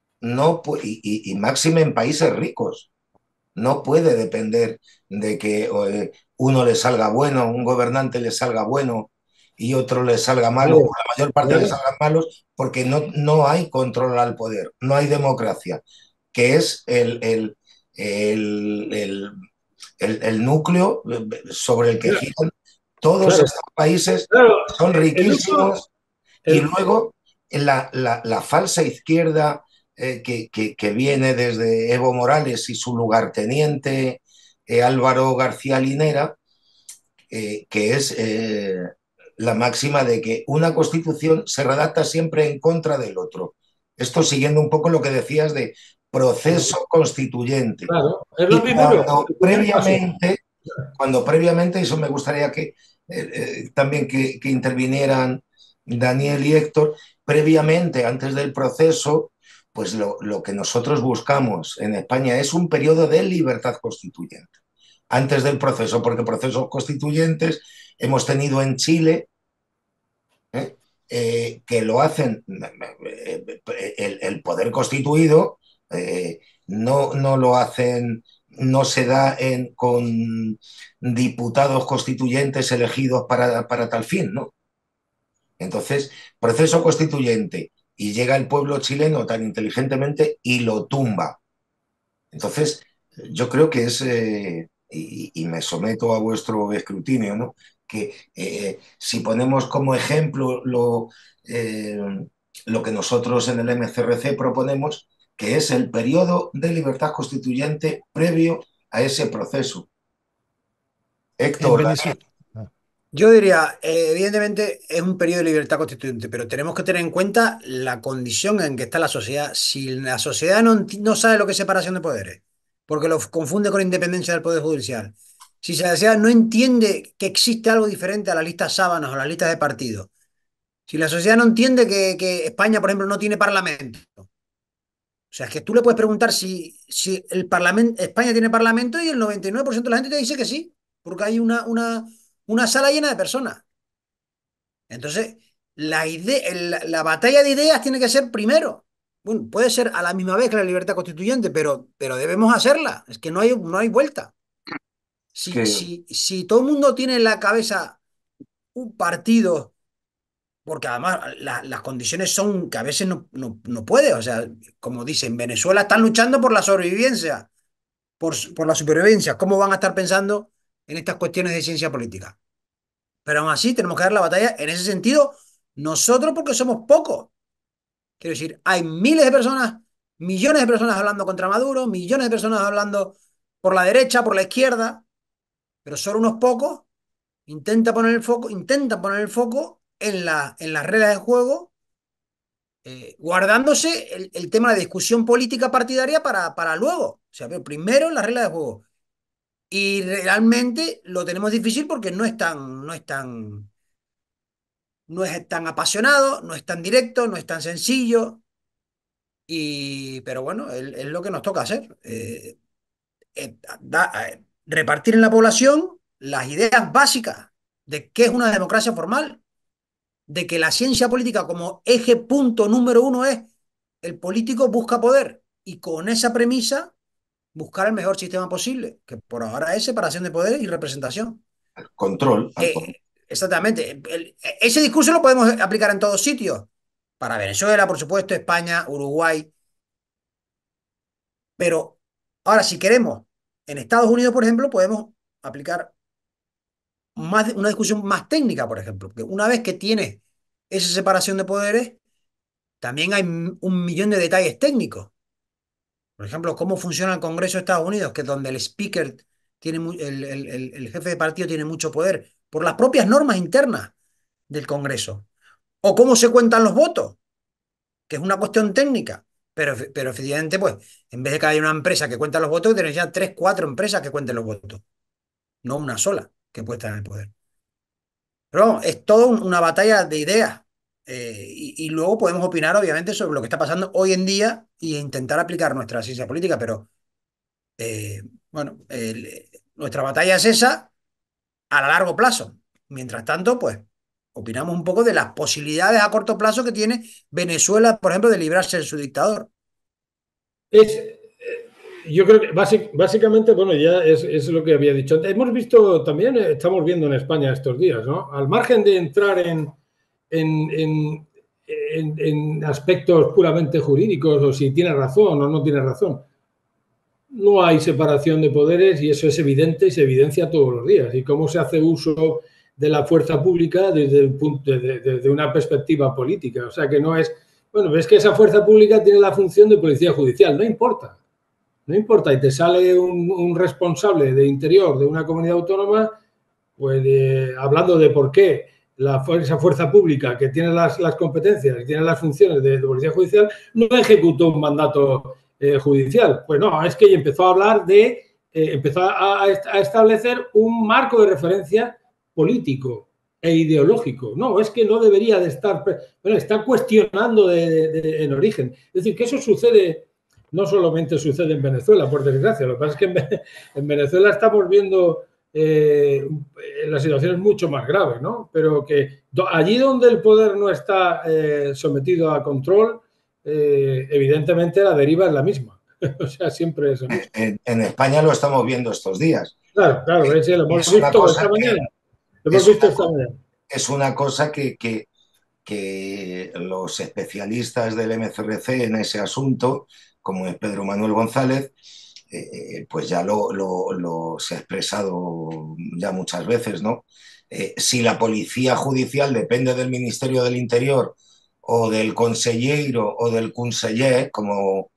no, y, y, y máxime en países ricos, no puede depender de que eh, uno le salga bueno, un gobernante le salga bueno y otro le salga malo, o Claro, la mayor parte le claro, salgan malos, porque no, no hay control al poder, no hay democracia, que es el, el, el, el, el, el núcleo sobre el que claro, giran todos claro, estos países, claro, son el uso, riquísimos, y el, luego la, la, la falsa izquierda eh, que, que, que, viene desde Evo Morales y su lugarteniente eh, Álvaro García Linera, eh, que es eh, la máxima de que una constitución se redacta siempre en contra del otro. Esto siguiendo un poco lo que decías de proceso constituyente. claro, es Y lo primero, cuando el primer paso. previamente, cuando previamente, eso me gustaría que eh, eh, también que, que intervinieran Daniel y Héctor, previamente, antes del proceso, pues lo, lo, que nosotros buscamos en España es un periodo de libertad constituyente, antes del proceso, porque procesos constituyentes hemos tenido en Chile, ¿eh? Eh, que lo hacen el, el poder constituido, eh, no, no lo hacen, no se da en, con diputados constituyentes elegidos para, para tal fin, ¿no? Entonces, proceso constituyente y llega el pueblo chileno tan inteligentemente y lo tumba. Entonces, yo creo que es, eh, y, y, me someto a vuestro escrutinio, ¿no? Que eh, si ponemos como ejemplo lo, eh, lo que nosotros en el M C R C proponemos, que es el periodo de libertad constituyente previo a ese proceso. En Héctor, Venezuela. Ah. Yo diría, eh, evidentemente es un periodo de libertad constituyente, pero tenemos que tener en cuenta la condición en que está la sociedad. Si la sociedad no, enti- no sabe lo que es separación de poderes, porque lo confunde con independencia del Poder Judicial, si la sociedad no entiende que existe algo diferente a las listas sábanas o las listas de partido, si la sociedad no entiende que, que España, por ejemplo, no tiene parlamento, o sea, es que tú le puedes preguntar si, si el parlamento, España tiene parlamento y el noventa y nueve por ciento de la gente te dice que sí, porque hay una, una, una sala llena de personas. Entonces, la, ide- el- la batalla de ideas tiene que ser primero. Bueno, puede ser a la misma vez que la libertad constituyente, pero, pero debemos hacerla. Es que no hay, no hay vuelta. Es Si, que, si, si todo el mundo tiene en la cabeza un partido, porque además la- las condiciones son que a veces no, no, no puede. O sea, como dicen, Venezuela están luchando por la sobrevivencia, por, su- por la supervivencia. ¿Cómo van a estar pensando en estas cuestiones de ciencia política? Pero aún así tenemos que dar la batalla en ese sentido nosotros porque somos pocos. Quiero decir, hay miles de personas, millones de personas hablando contra Maduro, millones de personas hablando por la derecha, por la izquierda, pero solo unos pocos intenta poner el foco, intentan poner el foco en, la, en las reglas de juego, eh, guardándose el, el, tema de la discusión política partidaria para, para luego. O sea, pero primero en las reglas de juego. Y realmente lo tenemos difícil porque no es tan, no es tan, no es tan apasionado, no es tan directo, no es tan sencillo. Y, pero bueno, es, es lo que nos toca hacer. Eh, eh, da- eh, repartir en la población las ideas básicas de qué es una democracia formal, de que la ciencia política como eje punto número uno es el político busca poder y con esa premisa buscar el mejor sistema posible, que por ahora es separación de poderes y representación. al control, al control. Eh, exactamente. El- ese discurso lo podemos aplicar en todos sitios. Para Venezuela, por supuesto, España, Uruguay. Pero ahora, si queremos, en Estados Unidos, por ejemplo, podemos aplicar más, una discusión más técnica, por ejemplo. Porque una vez que tienes esa separación de poderes, también hay un millón de detalles técnicos. Por ejemplo, cómo funciona el Congreso de Estados Unidos, que es donde el speaker tiene, el, el, el, el jefe de partido tiene mucho poder, por las propias normas internas del Congreso. O cómo se cuentan los votos, que es una cuestión técnica. Pero, pero efectivamente, pues, en vez de que haya una empresa que cuenta los votos, tenés ya tres, cuatro empresas que cuenten los votos, no una sola que puede estar en el poder. Pero vamos, es toda un- una batalla de ideas. Eh, y, y luego podemos opinar, obviamente, sobre lo que está pasando hoy en día e intentar aplicar nuestra ciencia política, pero eh, bueno, el- nuestra batalla es esa a largo plazo. Mientras tanto, pues, opinamos un poco de las posibilidades a corto plazo que tiene Venezuela, por ejemplo, de librarse de su dictador. Es, eh, yo creo que basic, básicamente, bueno, ya es, es, lo que había dicho antes. Hemos visto también, eh, estamos viendo en España estos días, ¿no? Al margen de entrar en, en, en, en, en aspectos puramente jurídicos o si tiene razón o no tiene razón, no hay separación de poderes y eso es evidente y se evidencia todos los días. Y cómo se hace uso de la fuerza pública desde, el punto, desde, desde una perspectiva política. O sea, que no es, bueno, ves que esa fuerza pública tiene la función de policía judicial, no importa. No importa, y te sale un, un responsable de interior de una comunidad autónoma, pues eh, hablando de por qué la, esa fuerza pública que tiene las, las competencias, que tiene las funciones de, de policía judicial, no ejecutó un mandato eh, judicial. Pues no, es que empezó a hablar de, eh, empezó a, a establecer un marco de referencia político e ideológico. No, es que no debería de estar, bueno, está cuestionando de, de, de, en origen. Es decir, que eso sucede, no solamente sucede en Venezuela, por desgracia, lo que pasa es que en, en Venezuela estamos viendo eh, la situación es mucho más grave, ¿no? Pero que do, allí donde el poder no está eh, sometido a control, eh, evidentemente la deriva es la misma. O sea, siempre es lo mismo. En, en España lo estamos viendo estos días. Claro, claro, ese lo Y hemos es una visto esta cosa que, mañana. Lo hemos es visto una, esta mañana. es una cosa que, que, que los especialistas del M C R C en ese asunto, como es Pedro Manuel González, eh, pues ya lo, lo, lo, se ha expresado ya muchas veces, ¿no? Eh, si la policía judicial depende del Ministerio del Interior o del consellero o del conseller, como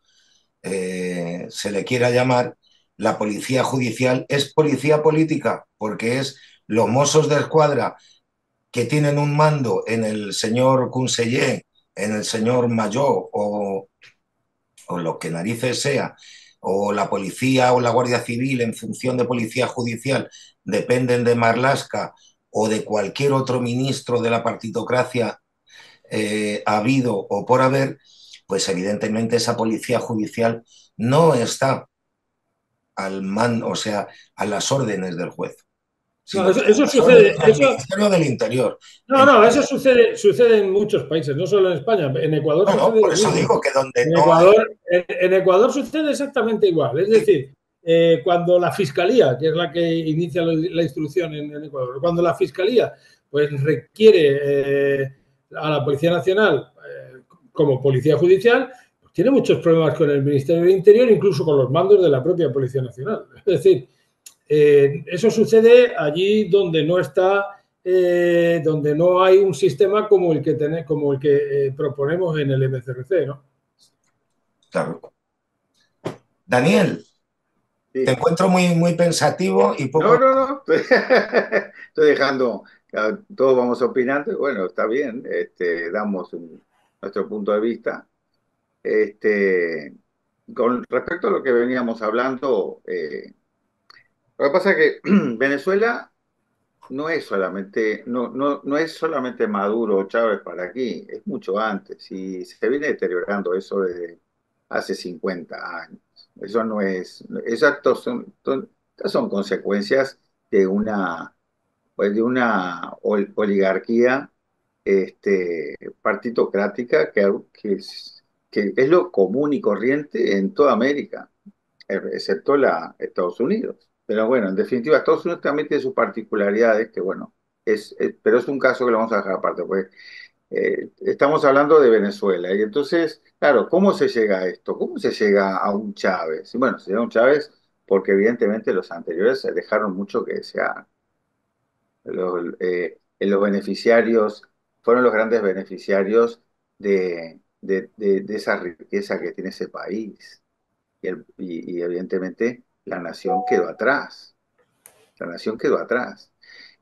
eh, se le quiera llamar, la policía judicial es policía política, porque es los Mossos de Escuadra que tienen un mando en el señor conseller, en el señor mayor o, o lo que narices sea, o la policía o la Guardia Civil en función de policía judicial, dependen de Marlaska o de cualquier otro ministro de la partitocracia eh, habido o por haber, pues evidentemente esa policía judicial no está al man, o sea, a las órdenes del juez, No, sino que eso, está a eso las órdenes sucede, del eso, Ministerio del Interior. no, no, Entonces, eso sucede, sucede en muchos países, no solo en España. En Ecuador no, no, sucede por lo eso mismo. digo que donde En no hay... Ecuador, en, en Ecuador sucede exactamente igual. Es decir, eh, cuando la fiscalía, que es la que inicia la, la instrucción en, en, Ecuador, cuando la fiscalía pues requiere eh, a la Policía Nacional eh, como policía judicial, pues tiene muchos problemas con el Ministerio del Interior, incluso con los mandos de la propia Policía Nacional. Es decir, eh, eso sucede allí donde no está, eh, donde no hay un sistema como el que, ten, como el que eh, proponemos en el M C R C, ¿no? Claro. Daniel, te Sí. encuentro muy, muy pensativo y No, poco... no, no. Estoy, estoy dejando, todos vamos opinando y bueno, está bien, este, damos un- nuestro punto de vista. Este, con respecto a lo que veníamos hablando, eh, lo que pasa es que Venezuela no es solamente, no, no, no es solamente Maduro o Chávez para aquí, es mucho antes y se viene deteriorando eso desde hace cincuenta años. Eso no es, esas son, son, estas son consecuencias de una, pues de una ol- oligarquía este, partitocrática que, que es, que es lo común y corriente en toda América, excepto la Estados Unidos. Pero bueno, en definitiva, Estados Unidos también tiene sus particularidades, que bueno, es, es- pero es un caso que lo vamos a dejar aparte, pues eh, estamos hablando de Venezuela. Y entonces, claro, ¿cómo se llega a esto? ¿Cómo se llega a un Chávez? Y bueno, se llega a un Chávez porque evidentemente los anteriores dejaron mucho que desear. Los, eh, los beneficiarios fueron los grandes beneficiarios de, de, de- de esa riqueza que tiene ese país. Y, el- y- y evidentemente la nación quedó atrás. La nación quedó atrás.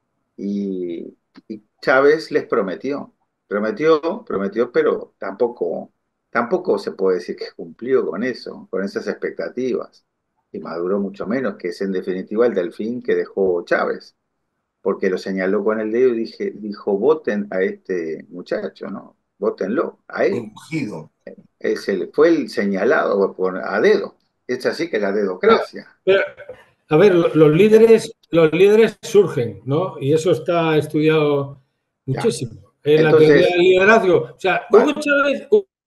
Y, y Chávez les prometió, prometió, prometió, pero tampoco, tampoco se puede decir que cumplió con eso, con esas expectativas. Y Maduro mucho menos, que es en definitiva el delfín que dejó Chávez, porque lo señaló con el dedo y dije, dijo, voten a este muchacho, ¿no? Votenlo, a él. Ungido. Es el, fue el señalado por, a dedo. Es así que la Pero, dedocracia. pero, a ver, los líderes, los líderes surgen, ¿no? Y eso está estudiado Ya. muchísimo. En la teoría Entonces, del liderazgo. O sea, Hugo vale, Chávez,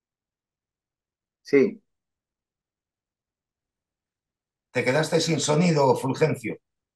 sí. Te quedaste sin sonido, Fulgencio.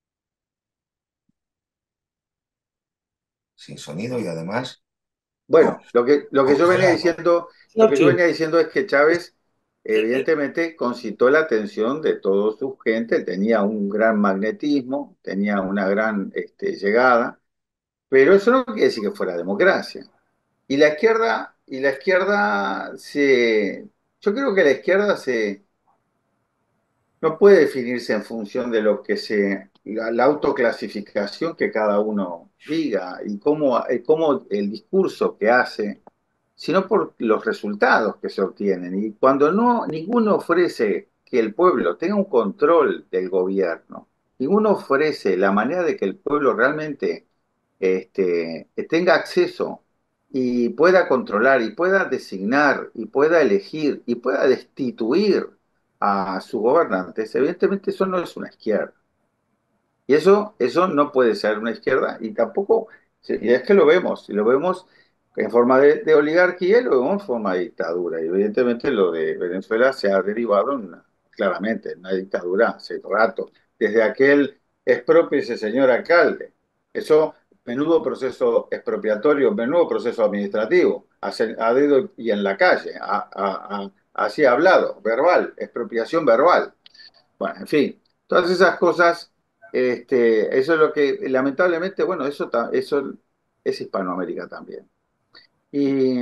Sin sonido y además con, Bueno, lo que, lo que yo venía congelado. diciendo, lo que yo Xochitl, venía diciendo es que Chávez evidentemente concitó la atención de toda su gente, tenía un gran magnetismo, tenía una gran este, llegada, pero eso no quiere decir que fuera democracia. Y la izquierda, y la izquierda se, yo creo que la izquierda se, no puede definirse en función de lo que se, la, la autoclasificación que cada uno diga y cómo, eh, cómo el discurso que hace, sino por los resultados que se obtienen. Y cuando no, ninguno ofrece que el pueblo tenga un control del gobierno, ninguno ofrece la manera de que el pueblo realmente este, tenga acceso y pueda controlar y pueda designar y pueda elegir y pueda destituir a sus gobernantes, evidentemente eso no es una izquierda. Y eso, eso no puede ser una izquierda y tampoco, y es que lo vemos, y lo vemos en forma de, de oligarquía y lo vemos en forma de dictadura. Y evidentemente lo de Venezuela se ha derivado en una, claramente en una dictadura hace rato, desde aquel expropiese señor alcalde. Eso, menudo proceso expropiatorio, menudo proceso administrativo, a, a dedo y en la calle, a, a, a, así hablado, verbal, expropiación verbal. Bueno, en fin, todas esas cosas, este, eso es lo que, lamentablemente, bueno, eso, ta- eso es Hispanoamérica también. Y,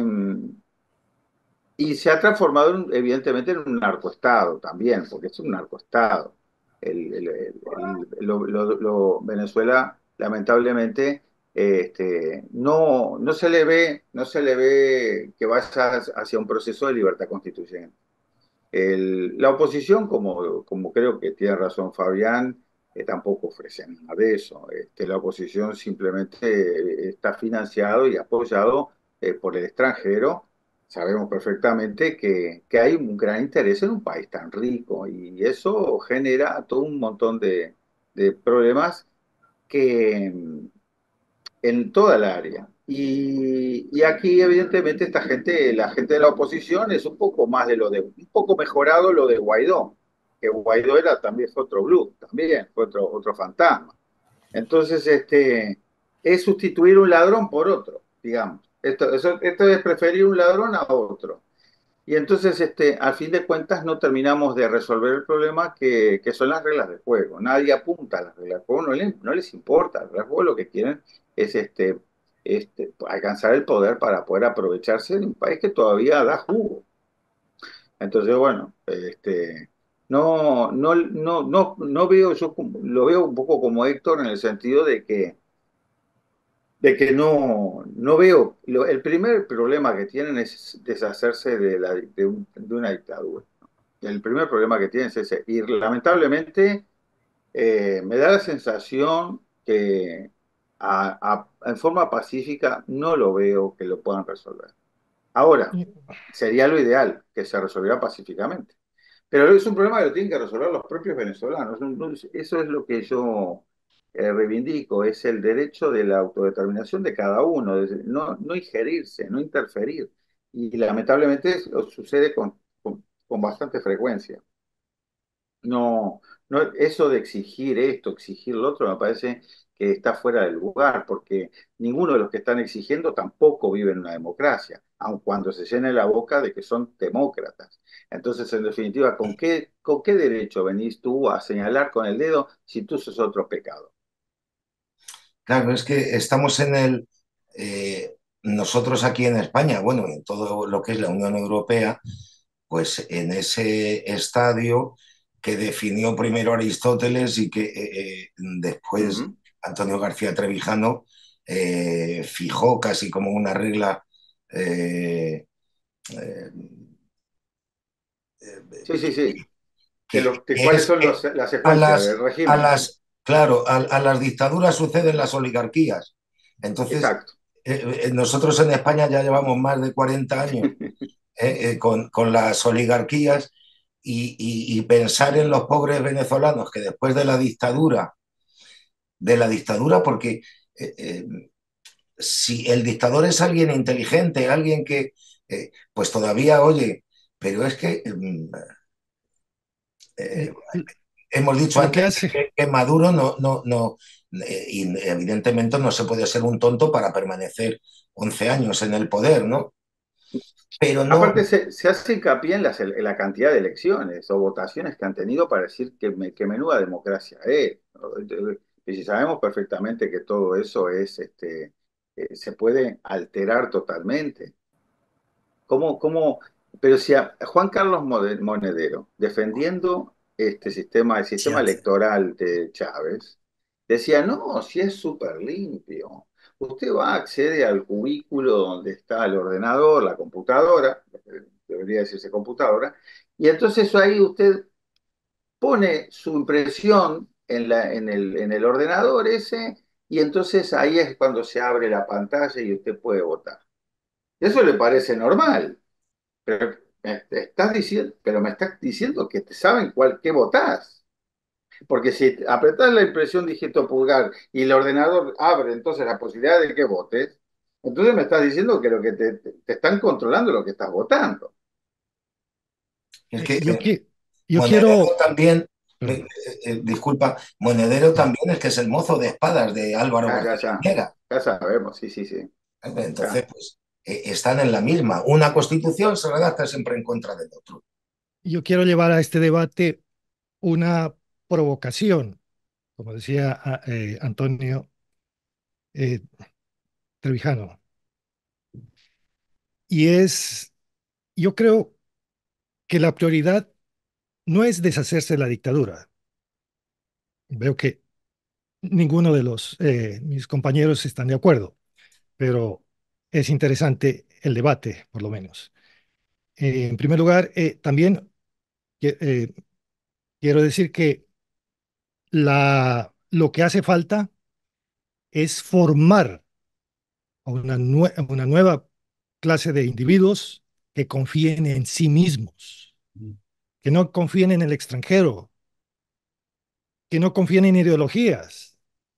y se ha transformado, en- evidentemente, en un narcoestado también, porque es un narcoestado. El, el- el- el- lo- lo- lo- Venezuela lamentablemente, este, no, no se le ve, no se le ve que vaya hacia un proceso de libertad constituyente. El- la oposición, como, como creo que tiene razón Fabián, eh, tampoco ofrece nada de eso. Este, la oposición simplemente eh, está financiado y apoyado eh, por el extranjero. Sabemos perfectamente que, que hay un gran interés en un país tan rico y eso genera todo un montón de, de problemas que, en toda el área. Y, y aquí, evidentemente, esta gente, la gente de la oposición es un poco más de lo de, un poco mejorado lo de Guaidó, que Guaidó era también fue otro blue, también fue otro, otro fantasma. Entonces, este, es sustituir un ladrón por otro, digamos. Esto, eso, esto es preferir un ladrón a otro. Y entonces, este, al fin de cuentas, no terminamos de resolver el problema que, que son las reglas del juego. Nadie apunta a las reglas del juego, no, le- no les importa. Las reglas del juego lo que quieren es este, este, alcanzar el poder para poder aprovecharse de un país que todavía da jugo. Entonces, bueno, este, no, no, no, no, no veo, yo como- lo veo un poco como Héctor en el sentido de que de que no, no veo, lo- el primer problema que tienen es deshacerse de, la, de, un- de una dictadura. El primer problema que tienen es ese. Y lamentablemente eh, me da la sensación que a- a- en forma pacífica no lo veo que lo puedan resolver. Ahora, sería lo ideal que se resolviera pacíficamente. Pero es un problema que lo tienen que resolver los propios venezolanos. Eso es lo que yo eh, reivindico, es el derecho de la autodeterminación de cada uno, de no, no ingerirse, no interferir. Y lamentablemente eso sucede con, con, con bastante frecuencia. No, no, eso de exigir esto, exigir lo otro, me parece que está fuera de lugar, porque ninguno de los que están exigiendo tampoco vive en una democracia, aun cuando se llene la boca de que son demócratas. Entonces, en definitiva, ¿con qué, con qué derecho venís tú a señalar con el dedo si tú sos otro pecado? Claro, es que estamos en el, eh, nosotros aquí en España, bueno, en todo lo que es la Unión Europea, pues en ese estadio que definió primero Aristóteles y que eh, eh, después Ujú. Antonio García Trevijano eh, fijó casi como una regla eh, eh, Sí, sí, sí. Que que, lo- que que ¿cuáles es son que los- las a secuencias del las, a régimen? las, claro, a, a las dictaduras suceden las oligarquías. Entonces, Exacto. eh, eh, nosotros en España ya llevamos más de cuarenta años eh, eh, con, con, las oligarquías y, y, y, pensar en los pobres venezolanos que después de la dictadura, de la dictadura, porque eh, eh, si el dictador es alguien inteligente, alguien que, eh, pues todavía, oye, pero es que mm, eh, Eh, hemos dicho lo que antes hace, que, que Maduro no, no, no eh, y evidentemente no se puede ser un tonto para permanecer once años en el poder, ¿no? Pero no, Aparte, se, se hace hincapié en, las, en, la cantidad de elecciones o votaciones que han tenido para decir que, me, que menuda democracia es. ¿No? Y si sabemos perfectamente que todo eso es, este, eh, se puede alterar totalmente. ¿Cómo, cómo? Pero si a Juan Carlos Monedero, defendiendo este sistema, el sistema Fíjate. electoral de Chávez, decía, no, si es súper limpio. Usted va, accede al cubículo donde está el ordenador, la computadora, debería decirse computadora, y entonces ahí usted pone su impresión en, la, en, el, en el ordenador ese, y entonces ahí es cuando se abre la pantalla y usted puede votar. Eso le parece normal. Pero me estás diciendo, pero me estás diciendo que te saben cuál, qué votás. Porque si apretás la impresión dígito pulgar y el ordenador abre entonces la posibilidad de que votes, entonces me estás diciendo que lo que te, te- te están controlando lo que estás votando. es eh, que yo, eh, qui- yo Monedero quiero, también, eh, perdón, eh, disculpa, Monedero también es que es el mozo de espadas de Álvaro Ya, ya, García ya. Linera. Ya sabemos, sí, sí, sí. Entonces, Ya. pues eh, están en la misma. Una constitución se redacta siempre en contra del otro. yo quiero llevar a este debate una provocación, como decía a- eh, Antonio eh, Trevijano, y es, yo creo que la prioridad no es deshacerse de la dictadura. Veo que ninguno de los eh, mis compañeros están de acuerdo, pero es interesante el debate, por lo menos. Eh, en primer lugar, eh, también que- eh, quiero decir que la, lo que hace falta es formar a una, nue- a una nueva clase de individuos que confíen en sí mismos, que no confíen en el extranjero, que no confíen en ideologías,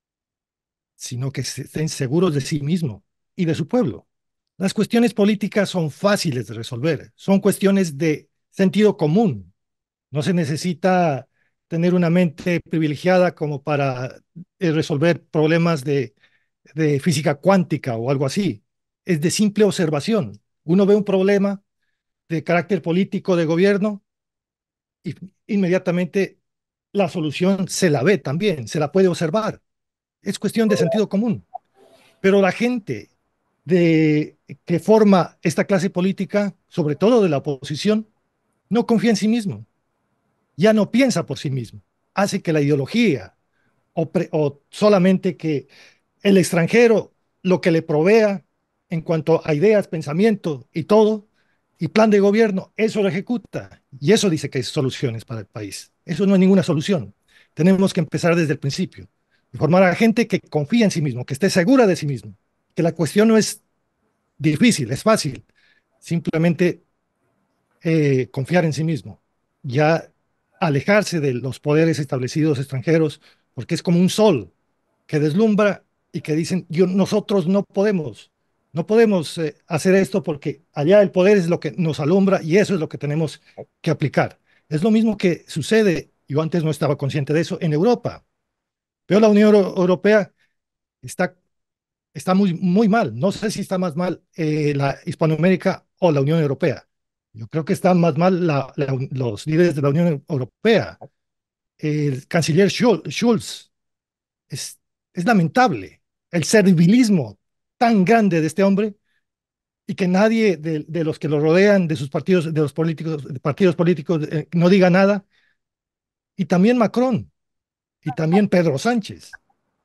sino que se- estén seguros de sí mismo y de su pueblo. Las cuestiones políticas son fáciles de resolver, son cuestiones de sentido común. No se necesita tener una mente privilegiada como para eh, resolver problemas de, de física cuántica o algo así. Es de simple observación. Uno ve un problema de carácter político de gobierno y inmediatamente la solución se la ve también, se la puede observar. Es cuestión de sentido común. Pero la gente de, que forma esta clase política, sobre todo de la oposición, no confía en sí mismo, ya no piensa por sí mismo, hace que la ideología o, pre, o solamente que el extranjero lo que le provea en cuanto a ideas, pensamiento y todo, y plan de gobierno, eso lo ejecuta. Y eso dice que hay soluciones para el país. Eso no es ninguna solución. Tenemos que empezar desde el principio. Formar a gente que confía en sí mismo, que esté segura de sí mismo. Que la cuestión no es difícil, es fácil. Simplemente eh, confiar en sí mismo. Ya alejarse de los poderes establecidos extranjeros, porque es como un sol que deslumbra y que dicen, yo, nosotros no podemos, no podemos eh, hacer esto porque allá el poder es lo que nos alumbra y eso es lo que tenemos que aplicar. Es lo mismo que sucede, yo antes no estaba consciente de eso, en Europa. Pero la Unión Euro- Europea está, está muy, muy mal. No sé si está más mal eh, la Hispanoamérica o la Unión Europea. Yo creo que están más mal la, la, los líderes de la Unión Europea. El canciller Schulz es, es lamentable el servilismo tan grande de este hombre y que nadie de, de los que lo rodean, de sus partidos, de los políticos, de partidos políticos, eh, no diga nada. Y también Macron y también Pedro Sánchez.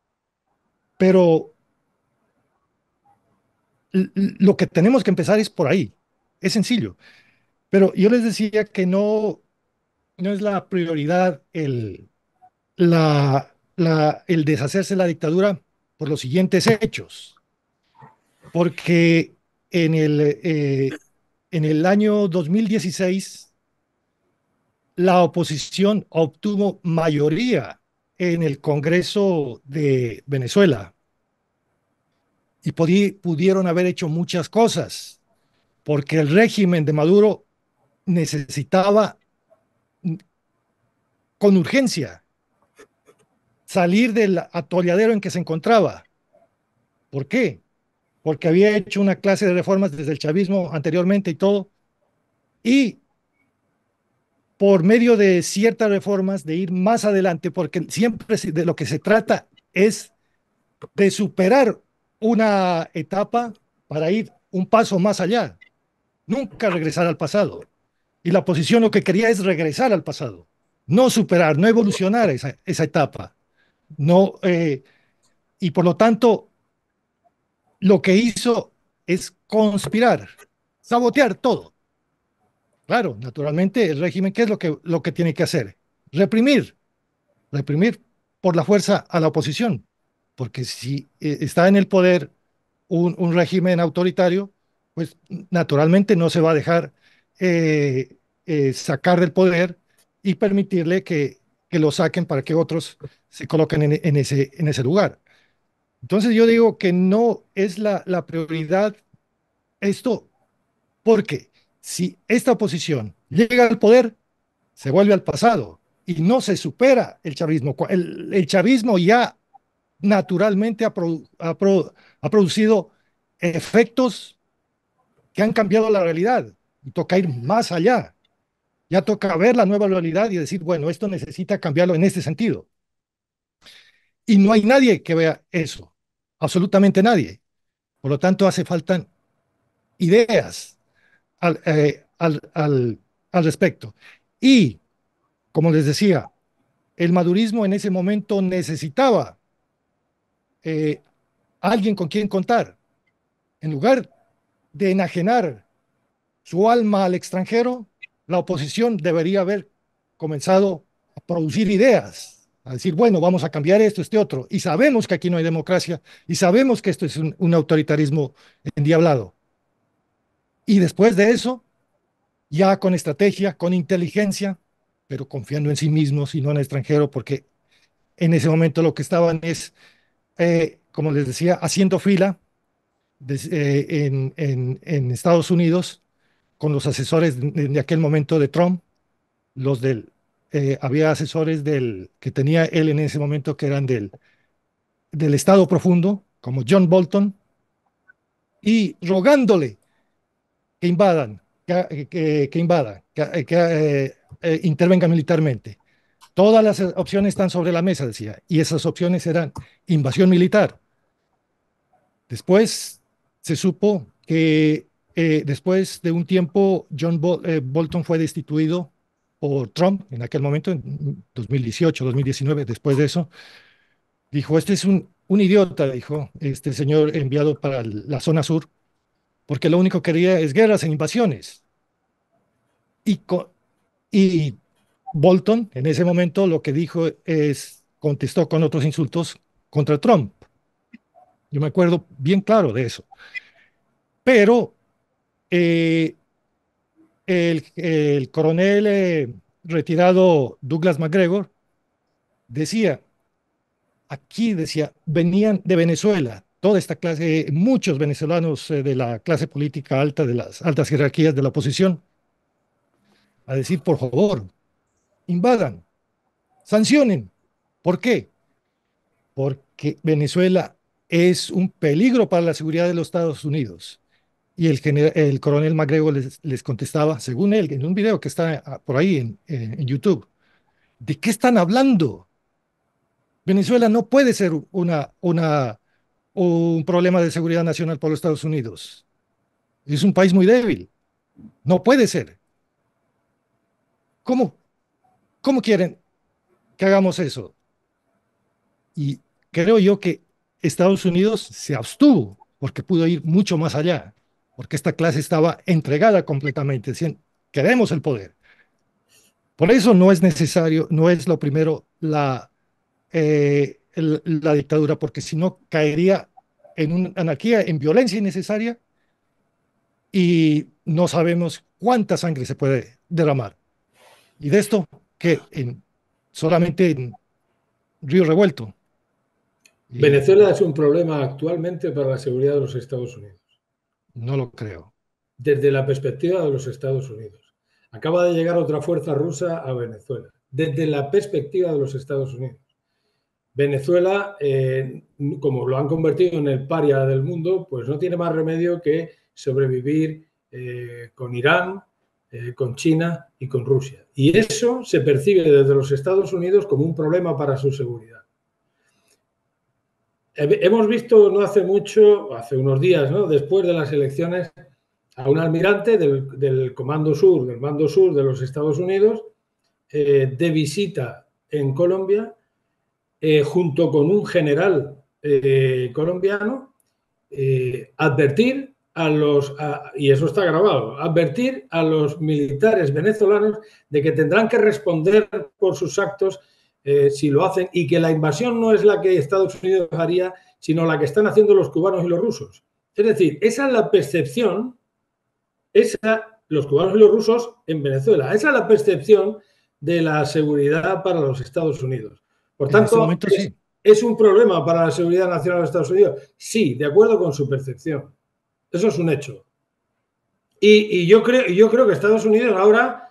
Pero lo que tenemos que empezar es por ahí. Es sencillo. Pero yo les decía que no, no es la prioridad el, la, la, el deshacerse de la dictadura por los siguientes hechos. Porque en el, eh, en el año dos mil dieciséis la oposición obtuvo mayoría en el Congreso de Venezuela y pudieron haber hecho muchas cosas, porque el régimen de Maduro necesitaba con urgencia salir del atolladero en que se encontraba. ¿Por qué? Porque había hecho una clase de reformas desde el chavismo anteriormente y todo, y por medio de ciertas reformas de ir más adelante, porque siempre de lo que se trata es de superar una etapa para ir un paso más allá, nunca regresar al pasado. Y la oposición lo que quería es regresar al pasado, no superar, no evolucionar esa, esa etapa. No, eh, y por lo tanto, lo que hizo es conspirar, sabotear todo. Claro, naturalmente, el régimen, ¿qué es lo que, lo que tiene que hacer? Reprimir, reprimir por la fuerza a la oposición, porque si eh, está en el poder un, un, régimen autoritario, pues naturalmente no se va a dejar eh, eh, sacar del poder y permitirle que, que, lo saquen para que otros se coloquen en, en, ese, en ese lugar. Entonces yo digo que no es la, la prioridad esto, porque si esta oposición llega al poder, se vuelve al pasado y no se supera el chavismo. El, el chavismo ya naturalmente ha, produ ha, pro ha producido efectos que han cambiado la realidad y toca ir más allá. Ya toca ver la nueva realidad y decir, bueno, esto necesita cambiarlo en este sentido. Y no hay nadie que vea eso, absolutamente nadie. Por lo tanto, hace falta ideas al, eh, al, al, al respecto. Y, como les decía, el madurismo en ese momento necesitaba eh, alguien con quien contar. En lugar de enajenar su alma al extranjero, la oposición debería haber comenzado a producir ideas, a decir, bueno, vamos a cambiar esto, este otro, y sabemos que aquí no hay democracia, y sabemos que esto es un, un autoritarismo endiablado. Y después de eso, ya con estrategia, con inteligencia, pero confiando en sí mismos y no en el extranjero, porque en ese momento lo que estaban es, eh, como les decía, haciendo fila des- eh, en, en- en Estados Unidos con los asesores de, de aquel momento de Trump, los del, eh, había asesores del, que tenía él en ese momento que eran del, del Estado Profundo, como John Bolton, y rogándole que invadan, que, que, que invadan, que, que eh, eh, intervengan militarmente. Todas las opciones están sobre la mesa, decía, y esas opciones eran invasión militar. Después se supo que eh, después de un tiempo John Bol eh, Bolton fue destituido por Trump en aquel momento, en dos mil dieciocho, dos mil diecinueve, después de eso, dijo, este es un, un idiota, dijo este señor enviado para la zona sur, porque lo único que quería es guerras e invasiones. Y, y Bolton en ese momento lo que dijo es, contestó con otros insultos contra Trump. Yo me acuerdo bien claro de eso. Pero eh, el, el, coronel eh, retirado Douglas MacGregor decía, aquí decía, venían de Venezuela, toda esta clase, muchos venezolanos eh, de la clase política alta, de las altas jerarquías de la oposición, a decir, por favor, invadan, sancionen. ¿Por qué? Porque Venezuela es un peligro para la seguridad de los Estados Unidos. Y el, el coronel MacGregor les, les, contestaba, según él, en un video que está por ahí en, en YouTube, ¿de qué están hablando? Venezuela no puede ser una, una, un problema de seguridad nacional para los Estados Unidos. Es un país muy débil. No puede ser. ¿Cómo, cómo quieren que hagamos eso? Y creo yo que Estados Unidos se abstuvo porque pudo ir mucho más allá, porque esta clase estaba entregada completamente, diciendo, queremos el poder. Por eso no es necesario, no es lo primero la, eh, el, la dictadura, porque si no caería en una anarquía, en violencia innecesaria, y no sabemos cuánta sangre se puede derramar. Y de esto, que en, solamente en Río Revuelto. Y Venezuela es un problema actualmente para la seguridad de los Estados Unidos. No lo creo. Desde la perspectiva de los Estados Unidos. Acaba de llegar otra fuerza rusa a Venezuela. Desde la perspectiva de los Estados Unidos. Venezuela, eh, como lo han convertido en el paria del mundo, pues no tiene más remedio que sobrevivir eh, con Irán, eh, con China y con Rusia. Y eso se percibe desde los Estados Unidos como un problema para su seguridad. Hemos visto no hace mucho, hace unos días, ¿no?, después de las elecciones, a un almirante del, del Comando Sur, del Mando Sur de los Estados Unidos, eh, de visita en Colombia, eh, junto con un general eh, colombiano, eh, advertir a los, a, y eso está grabado, advertir a los militares venezolanos de que tendrán que responder por sus actos eh, si lo hacen, y que la invasión no es la que Estados Unidos haría, sino la que están haciendo los cubanos y los rusos. Es decir, esa es la percepción, esa, los cubanos y los rusos en Venezuela, esa es la percepción de la seguridad para los Estados Unidos. Por en tanto, este momento, es, sí. ¿es un problema para la seguridad nacional de los Estados Unidos? Sí, de acuerdo con su percepción. Eso es un hecho. Y, y yo, creo, yo creo que Estados Unidos ahora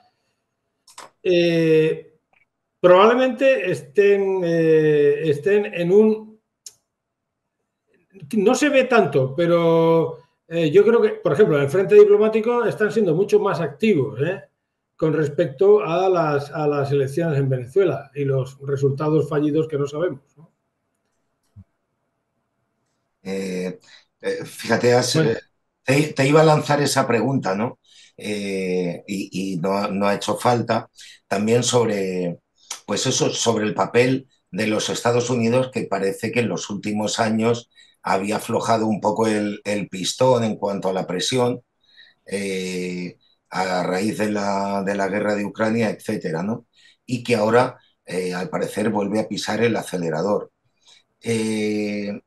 eh, probablemente estén, eh, estén en un... No se ve tanto, pero eh, yo creo que, por ejemplo, en el frente diplomático están siendo mucho más activos ¿eh? con respecto a las, a las elecciones en Venezuela y los resultados fallidos que no sabemos, ¿no? Eh, eh, fíjate, has, Bueno, eh, te, te, iba a lanzar esa pregunta, ¿no? Eh, y, y no, no, ha hecho falta también sobre, pues eso, sobre el papel de los Estados Unidos, que parece que en los últimos años había aflojado un poco el, el pistón en cuanto a la presión eh, a raíz de la, de la guerra de Ucrania, etcétera, ¿no? Y que ahora, eh, al parecer, vuelve a pisar el acelerador. Eh,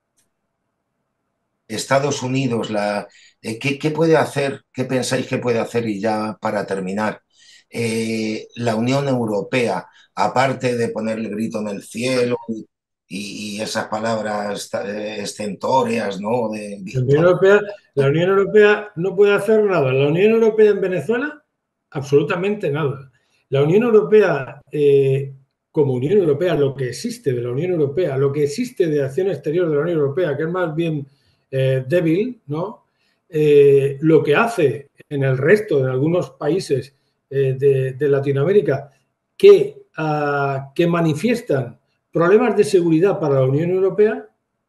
Estados Unidos, la, eh, ¿qué, ¿qué, puede hacer? ¿Qué pensáis que puede hacer? Y ya para terminar, eh, la Unión Europea, aparte de poner el grito en el cielo y, y esas palabras eh, estentóreas, ¿no? De La Unión victoria. Europea, la Unión Europea no puede hacer nada. La Unión Europea en Venezuela, absolutamente nada. La Unión Europea, eh, como Unión Europea, lo que existe de la Unión Europea, lo que existe de acción exterior de la Unión Europea, que es más bien eh, débil, ¿no? Eh, lo que hace en el resto de algunos países eh, de, de, Latinoamérica que, uh, que manifiestan problemas de seguridad para la Unión Europea,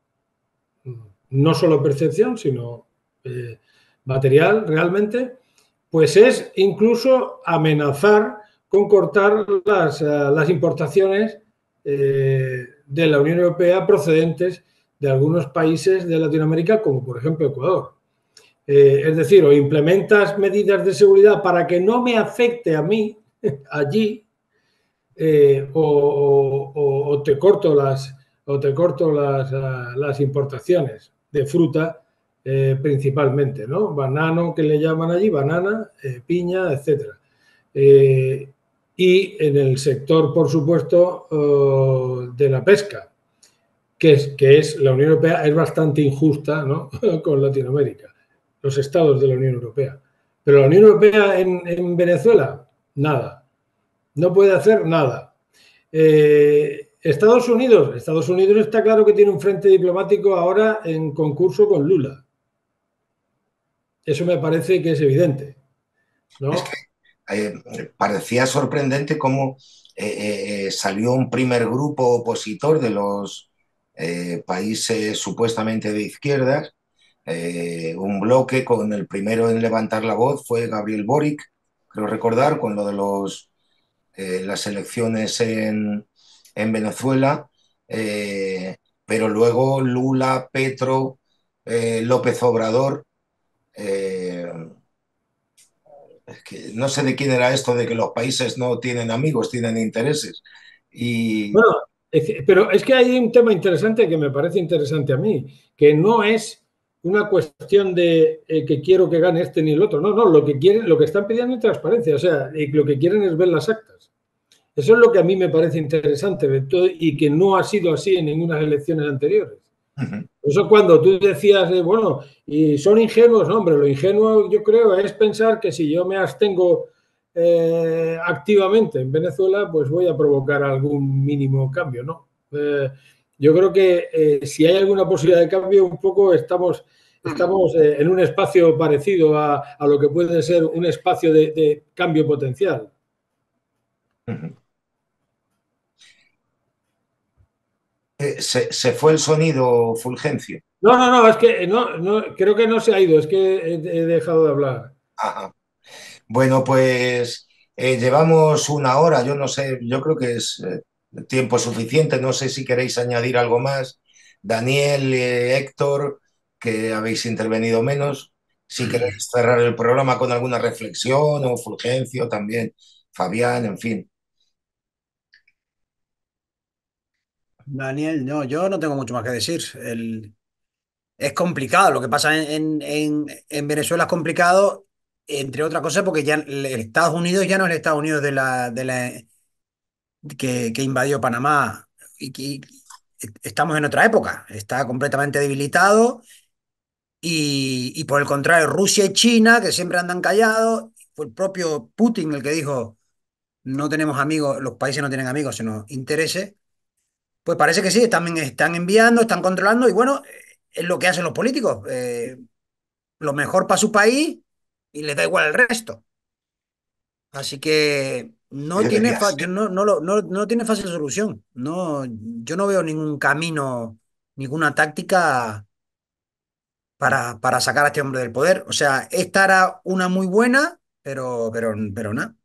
no solo percepción, sino eh, material realmente, pues es incluso amenazar con cortar las, uh, las importaciones eh, de la Unión Europea procedentes de algunos países de Latinoamérica, como por ejemplo Ecuador. Eh, es decir, o implementas medidas de seguridad para que no me afecte a mí allí, eh, o, o, o te corto las, o te corto las, uh, las importaciones de fruta, eh, principalmente, ¿no? Banano, que le llaman allí, banana, eh, piña, etcétera. Eh, y en el sector, por supuesto, uh, de la pesca, que es, que es la Unión Europea es bastante injusta, ¿no? Con Latinoamérica, los estados de la Unión Europea. Pero la Unión Europea en, en Venezuela, nada. No puede hacer nada. Eh, Estados Unidos, Estados Unidos está claro que tiene un frente diplomático ahora en concurso con Lula. Eso me parece que es evidente, ¿no? Es que eh, parecía sorprendente cómo eh, eh, salió un primer grupo opositor de los eh, países supuestamente de izquierdas, eh, un bloque con el primero en levantar la voz fue Gabriel Boric, creo recordar, con lo de los, eh, las elecciones en, en Venezuela, eh, pero luego Lula, Petro, eh, López Obrador, eh, es que no sé de quién era esto de que los países no tienen amigos, tienen intereses. Y... Bueno, es, pero es que hay un tema interesante que me parece interesante a mí, que no es una cuestión de eh, que quiero que gane este ni el otro. No, no, lo que quieren, lo que están pidiendo es transparencia, o sea, y lo que quieren es ver las actas. Eso es lo que a mí me parece interesante y que no ha sido así en ninguna elecciones anteriores. Uh-huh. Eso cuando tú decías, eh, bueno, y son ingenuos, no, hombre, lo ingenuo yo creo es pensar que si yo me abstengo eh, activamente en Venezuela, pues voy a provocar algún mínimo cambio, ¿no? Eh, yo creo que eh, si hay alguna posibilidad de cambio, un poco estamos, estamos eh, en un espacio parecido a, a, lo que puede ser un espacio de, de cambio potencial. Uh-huh. Eh, se, se, fue el sonido, Fulgencio. No, no, no, es que no, no, creo que no se ha ido, es que he, he dejado de hablar. Ajá. Bueno, pues eh, llevamos una hora, yo no sé, yo creo que es eh, tiempo suficiente, no sé si queréis añadir algo más. Daniel, eh, Héctor, que habéis intervenido menos, si queréis cerrar el programa con alguna reflexión, o Fulgencio también, Fabián, en fin. Daniel, no, yo no tengo mucho más que decir. El, es complicado, lo que pasa en, en, en Venezuela es complicado, entre otras cosas, porque ya el Estados Unidos ya no es el Estados Unidos de la, de la, que, que invadió Panamá. Y que estamos en otra época, está completamente debilitado. Y, y por el contrario, Rusia y China, que siempre andan callados, fue el propio Putin el que dijo, no tenemos amigos, los países no tienen amigos, sino intereses. Pues parece que sí, están, están enviando, están controlando y bueno, es lo que hacen los políticos. Eh, lo mejor para su país y les da igual el resto. Así que no tiene, Debería fa- yo ser. no, no, lo- no, no tiene fácil solución. No, yo no veo ningún camino, ninguna táctica para, para sacar a este hombre del poder. O sea, esta era una muy buena, pero, pero, pero nada.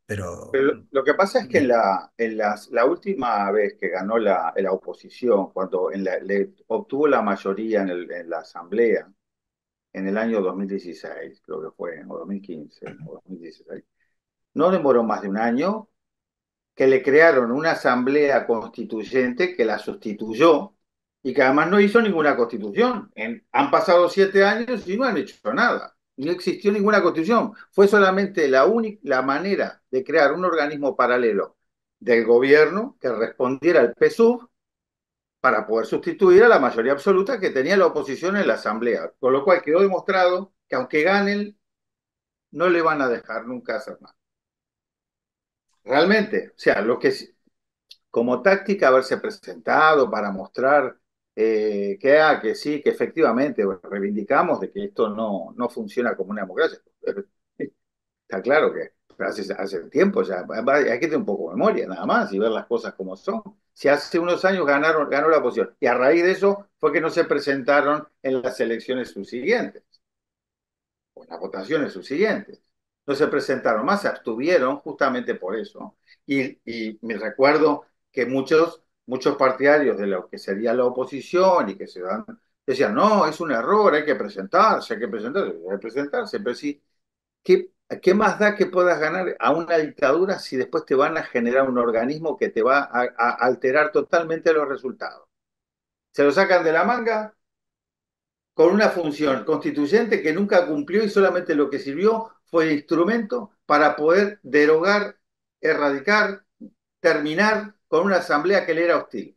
pero Pero lo que pasa es que en la, en las, la última vez que ganó la, la oposición, cuando en la- le obtuvo la mayoría en, el- en la asamblea, en el año dos mil dieciséis, creo que fue, o dos mil quince, o dos mil dieciséis, no demoró más de un año que le crearon una asamblea constituyente que la sustituyó y que además no hizo ninguna constitución. En- han pasado siete años y no han hecho nada. No existió ninguna constitución. Fue solamente la, única, la manera de crear un organismo paralelo del gobierno que respondiera al P S U V para poder sustituir a la mayoría absoluta que tenía la oposición en la asamblea. Con lo cual quedó demostrado que aunque ganen, no le van a dejar nunca hacer nada. Realmente, o sea, lo que como táctica haberse presentado para mostrar eh, que, ah, que sí, que efectivamente reivindicamos de que esto no, no funciona como una democracia. Está claro que hace, hace tiempo ya, hay que tener un poco de memoria nada más y ver las cosas como son. Si hace unos años ganaron, ganó la oposición y a raíz de eso fue que no se presentaron en las elecciones subsiguientes o en las votaciones subsiguientes. No se presentaron más, se abstuvieron justamente por eso. Y, y me recuerdo que muchos, muchos partidarios de lo que sería la oposición y que se dan, decían, no, es un error, hay que presentarse, hay que presentarse, hay que presentarse, pero sí, ¿qué, ¿qué más da que puedas ganar a una dictadura si después te van a generar un organismo que te va a, a alterar totalmente los resultados? Se lo sacan de la manga con una función constituyente que nunca cumplió y solamente lo que sirvió fue el instrumento para poder derogar, erradicar, terminar con una asamblea que le era hostil,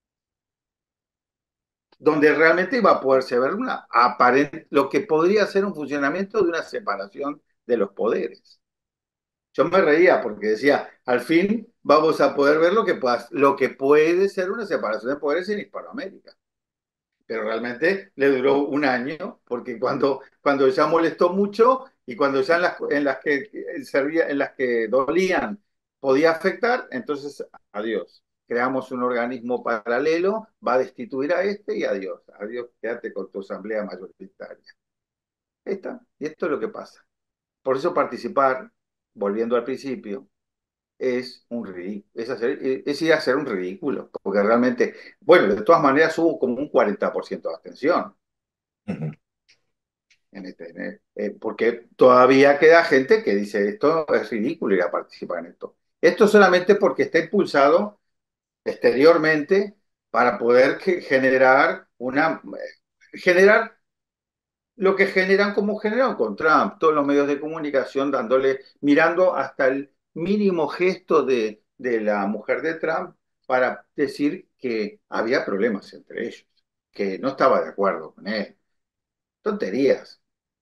donde realmente iba a poderse ver una aparente, lo que podría ser un funcionamiento de una separación de los poderes. Yo me reía porque decía, al fin vamos a poder ver lo que, pueda, lo que puede ser una separación de poderes en Hispanoamérica. Pero realmente le duró un año, porque cuando, cuando ya molestó mucho y cuando ya en las, en las que servía, en las que dolían podía afectar, entonces adiós. Creamos un organismo paralelo, va a destituir a este y adiós. Adiós, quédate con tu asamblea mayoritaria. Ahí está. Y esto es lo que pasa. Por eso participar, volviendo al principio, es un ridículo, es, hacer, es ir a hacer un ridículo, porque realmente, bueno, de todas maneras hubo como un cuarenta por ciento de abstención Ujú. en este, en el- eh, porque todavía queda gente que dice esto es ridículo ir a participar en esto. Esto solamente porque está impulsado exteriormente para poder que- generar una, generar lo que generan como generaron con Trump, todos los medios de comunicación dándole, mirando hasta el mínimo gesto de, de la mujer de Trump para decir que había problemas entre ellos, que no estaba de acuerdo con él. Tonterías.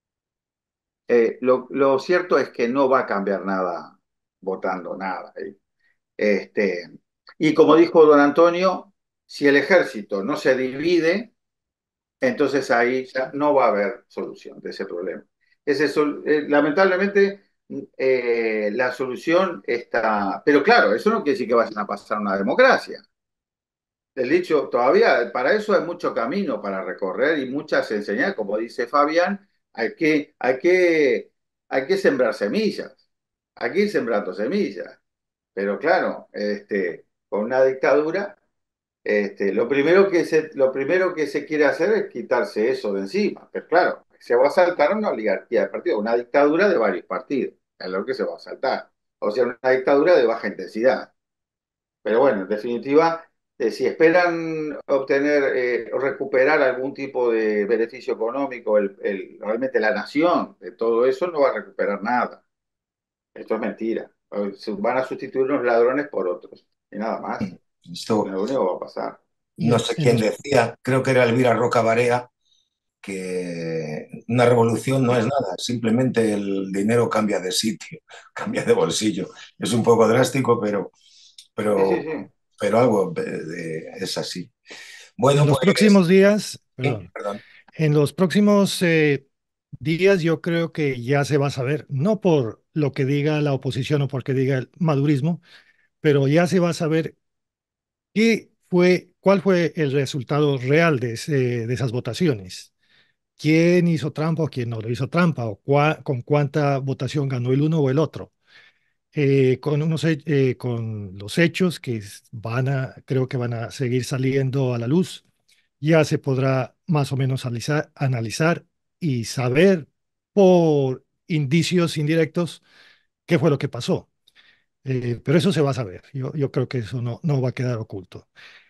Eh, lo, lo cierto es que no va a cambiar nada votando nada. ¿Eh? Este, y como dijo don Antonio, si el ejército no se divide, entonces ahí ya no va a haber solución de ese problema. Ese sol- eh, lamentablemente, eh, la solución está, pero claro, eso no quiere decir que vayan a pasar una democracia. El dicho, todavía para eso hay mucho camino para recorrer y muchas enseñanzas, como dice Fabián, hay que, hay que, hay que sembrar semillas, hay que ir sembrando semillas. Pero claro, este, con una dictadura este, lo primero que se, lo primero que se quiere hacer es quitarse eso de encima. Pero claro, se va a saltar una oligarquía de partidos, una dictadura de varios partidos, es lo que se va a saltar. O sea, una dictadura de baja intensidad. Pero bueno, en definitiva, eh, si esperan obtener eh, o recuperar algún tipo de beneficio económico, el, el- realmente la nación de todo eso no va a recuperar nada. Esto es mentira. Se van a sustituir unos ladrones por otros. Y nada más. Esto, Lo único que va a pasar. no Bien, sé en quién los, decía, creo que era Elvira Roca Barea, que una revolución no es nada, simplemente el dinero cambia de sitio, cambia de bolsillo. Es un poco drástico, pero, Sí, sí, pero, sí. pero algo eh, es así. en Bueno, los pues, próximos días, sí, perdón, perdón. en los próximos eh, días yo creo que ya se va a saber, no por lo que diga la oposición o porque diga el madurismo, pero ya se va a saber qué fue, cuál fue el resultado real de, ese- de esas votaciones. ¿Quién hizo trampa o quién no lo hizo trampa? ¿O cua- con cuánta votación ganó el uno o el otro? eh, con unos, he- eh, con los hechos que s- van a, creo que van a seguir saliendo a la luz, ya se podrá más o menos analizar, analizar y saber por indicios indirectos qué fue lo que pasó. Eh, pero eso se va a saber. Yo, yo creo que eso no, no va a quedar oculto.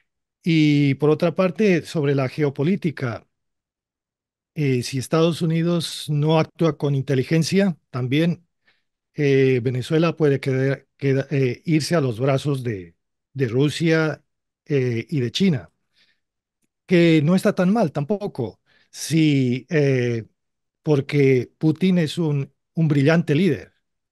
Y por otra parte, sobre la geopolítica, eh, si Estados Unidos no actúa con inteligencia, también eh, Venezuela puede quedar- queda- eh, irse a los brazos de, de Rusia eh, y de China, que no está tan mal tampoco, si, eh, porque Putin es un, un brillante líder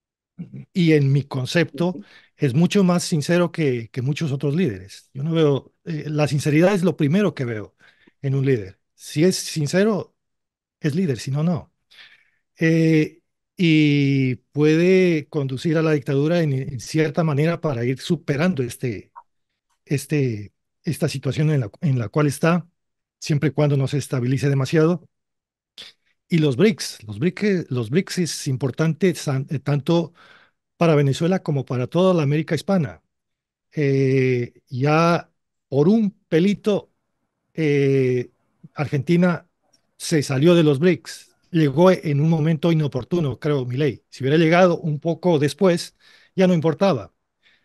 y en mi concepto es mucho más sincero que, que muchos otros líderes. Yo no veo, eh, la sinceridad es lo primero que veo en un líder. Si es sincero, es líder, si no, no. Eh, y puede conducir a la dictadura en, en cierta manera para ir superando este, este, esta situación en la, en la cual está, siempre y cuando no se estabilice demasiado. Y los BRICS, los BRICS, los BRICS es importante san- eh, tanto para Venezuela como para toda la América hispana. Eh, ya por un pelito, eh, Argentina se salió de los BRICS, llegó en un momento inoportuno, creo, Milei. Si hubiera llegado un poco después, ya no importaba.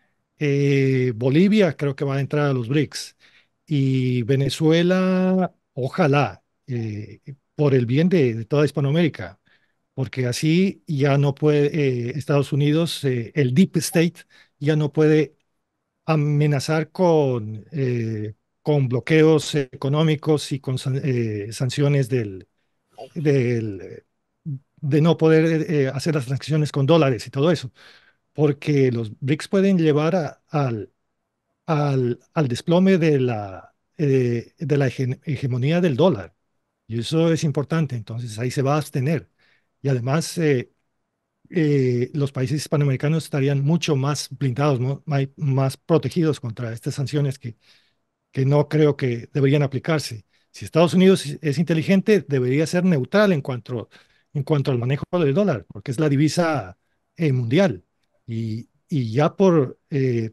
Eh, Bolivia creo que va a entrar a los BRICS y Venezuela, ojalá, eh, por el bien de, de toda Hispanoamérica, porque así ya no puede, eh, Estados Unidos, eh, el Deep State, ya no puede amenazar con, eh, con bloqueos económicos y con san- eh, sanciones del, del, de no poder eh, hacer las transacciones con dólares y todo eso, porque los BRICS pueden llevar a- al, al, al desplome de la, eh, de la hege- hegemonía del dólar. Y eso es importante, entonces ahí se va a abstener. Y además, eh, eh, los países hispanoamericanos estarían mucho más blindados, ¿no? Mai- más protegidos contra estas sanciones que, que no creo que deberían aplicarse. Si Estados Unidos es es inteligente, debería ser neutral en cuanto, en cuanto al manejo del dólar, porque es la divisa eh, mundial. Y, y ya por, eh,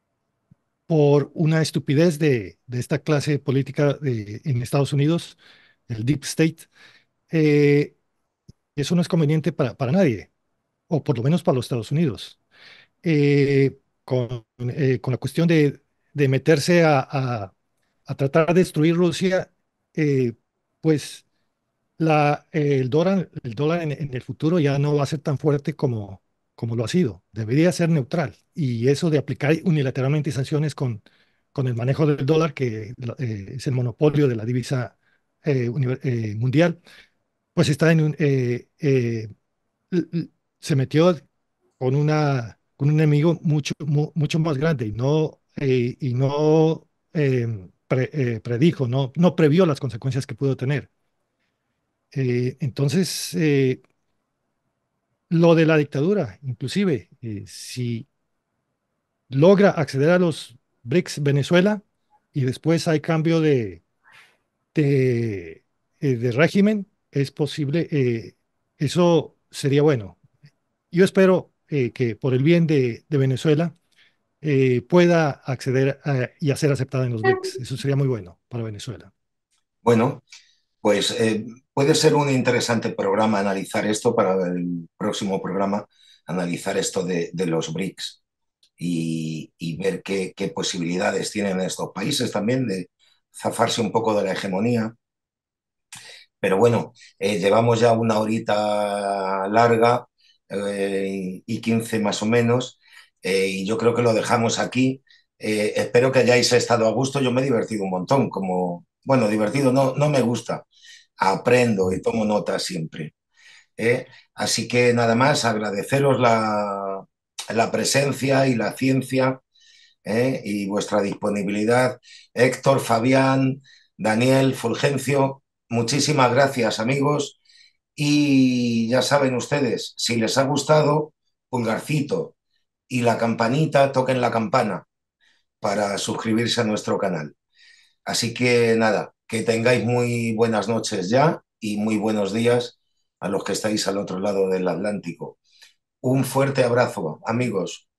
por una estupidez de, de esta clase política de- en Estados Unidos, el Deep State, eh, eso no es conveniente para, para nadie, o por lo menos para los Estados Unidos. Eh, con, eh, con la cuestión de, de meterse a, a- a tratar de destruir Rusia, eh, pues la, eh, el dólar, el dólar en, en el futuro ya no va a ser tan fuerte como, como lo ha sido. Debería ser neutral. Y eso de aplicar unilateralmente sanciones con, con el manejo del dólar, que eh, es el monopolio de la divisa eh, univer- eh, mundial, pues está en un, eh, eh, l- l- se metió con una, con un enemigo mucho, mu- mucho más grande y no, eh, y no eh, pre- eh, predijo, no, no previó las consecuencias que pudo tener. Eh, entonces, eh, lo de la dictadura, inclusive, eh, si logra acceder a los BRICS Venezuela y después hay cambio de, de, eh, de régimen, es posible, eh, eso sería bueno. Yo espero eh, que por el bien de, de Venezuela eh, pueda acceder a- y a ser aceptada en los BRICS. Eso sería muy bueno para Venezuela. Bueno, pues eh, puede ser un interesante programa analizar esto para el próximo programa, analizar esto de, de los BRICS y, y ver qué, qué posibilidades tienen estos países también de zafarse un poco de la hegemonía. Pero bueno, eh, llevamos ya una horita larga eh, y quince más o menos, eh, y yo creo que lo dejamos aquí. Eh, espero que hayáis estado a gusto. Yo me he divertido un montón, como, bueno, divertido no, no me gusta, aprendo y tomo nota siempre. ¿Eh? Así que nada más, agradeceros la, la presencia y la ciencia, ¿eh? Y vuestra disponibilidad. Héctor, Fabián, Daniel, Fulgencio, muchísimas gracias, amigos. Y ya saben ustedes, si les ha gustado, pulgarcito y la campanita, toquen la campana para suscribirse a nuestro canal. Así que nada, que tengáis muy buenas noches ya y muy buenos días a los que estáis al otro lado del Atlántico. Un fuerte abrazo, amigos.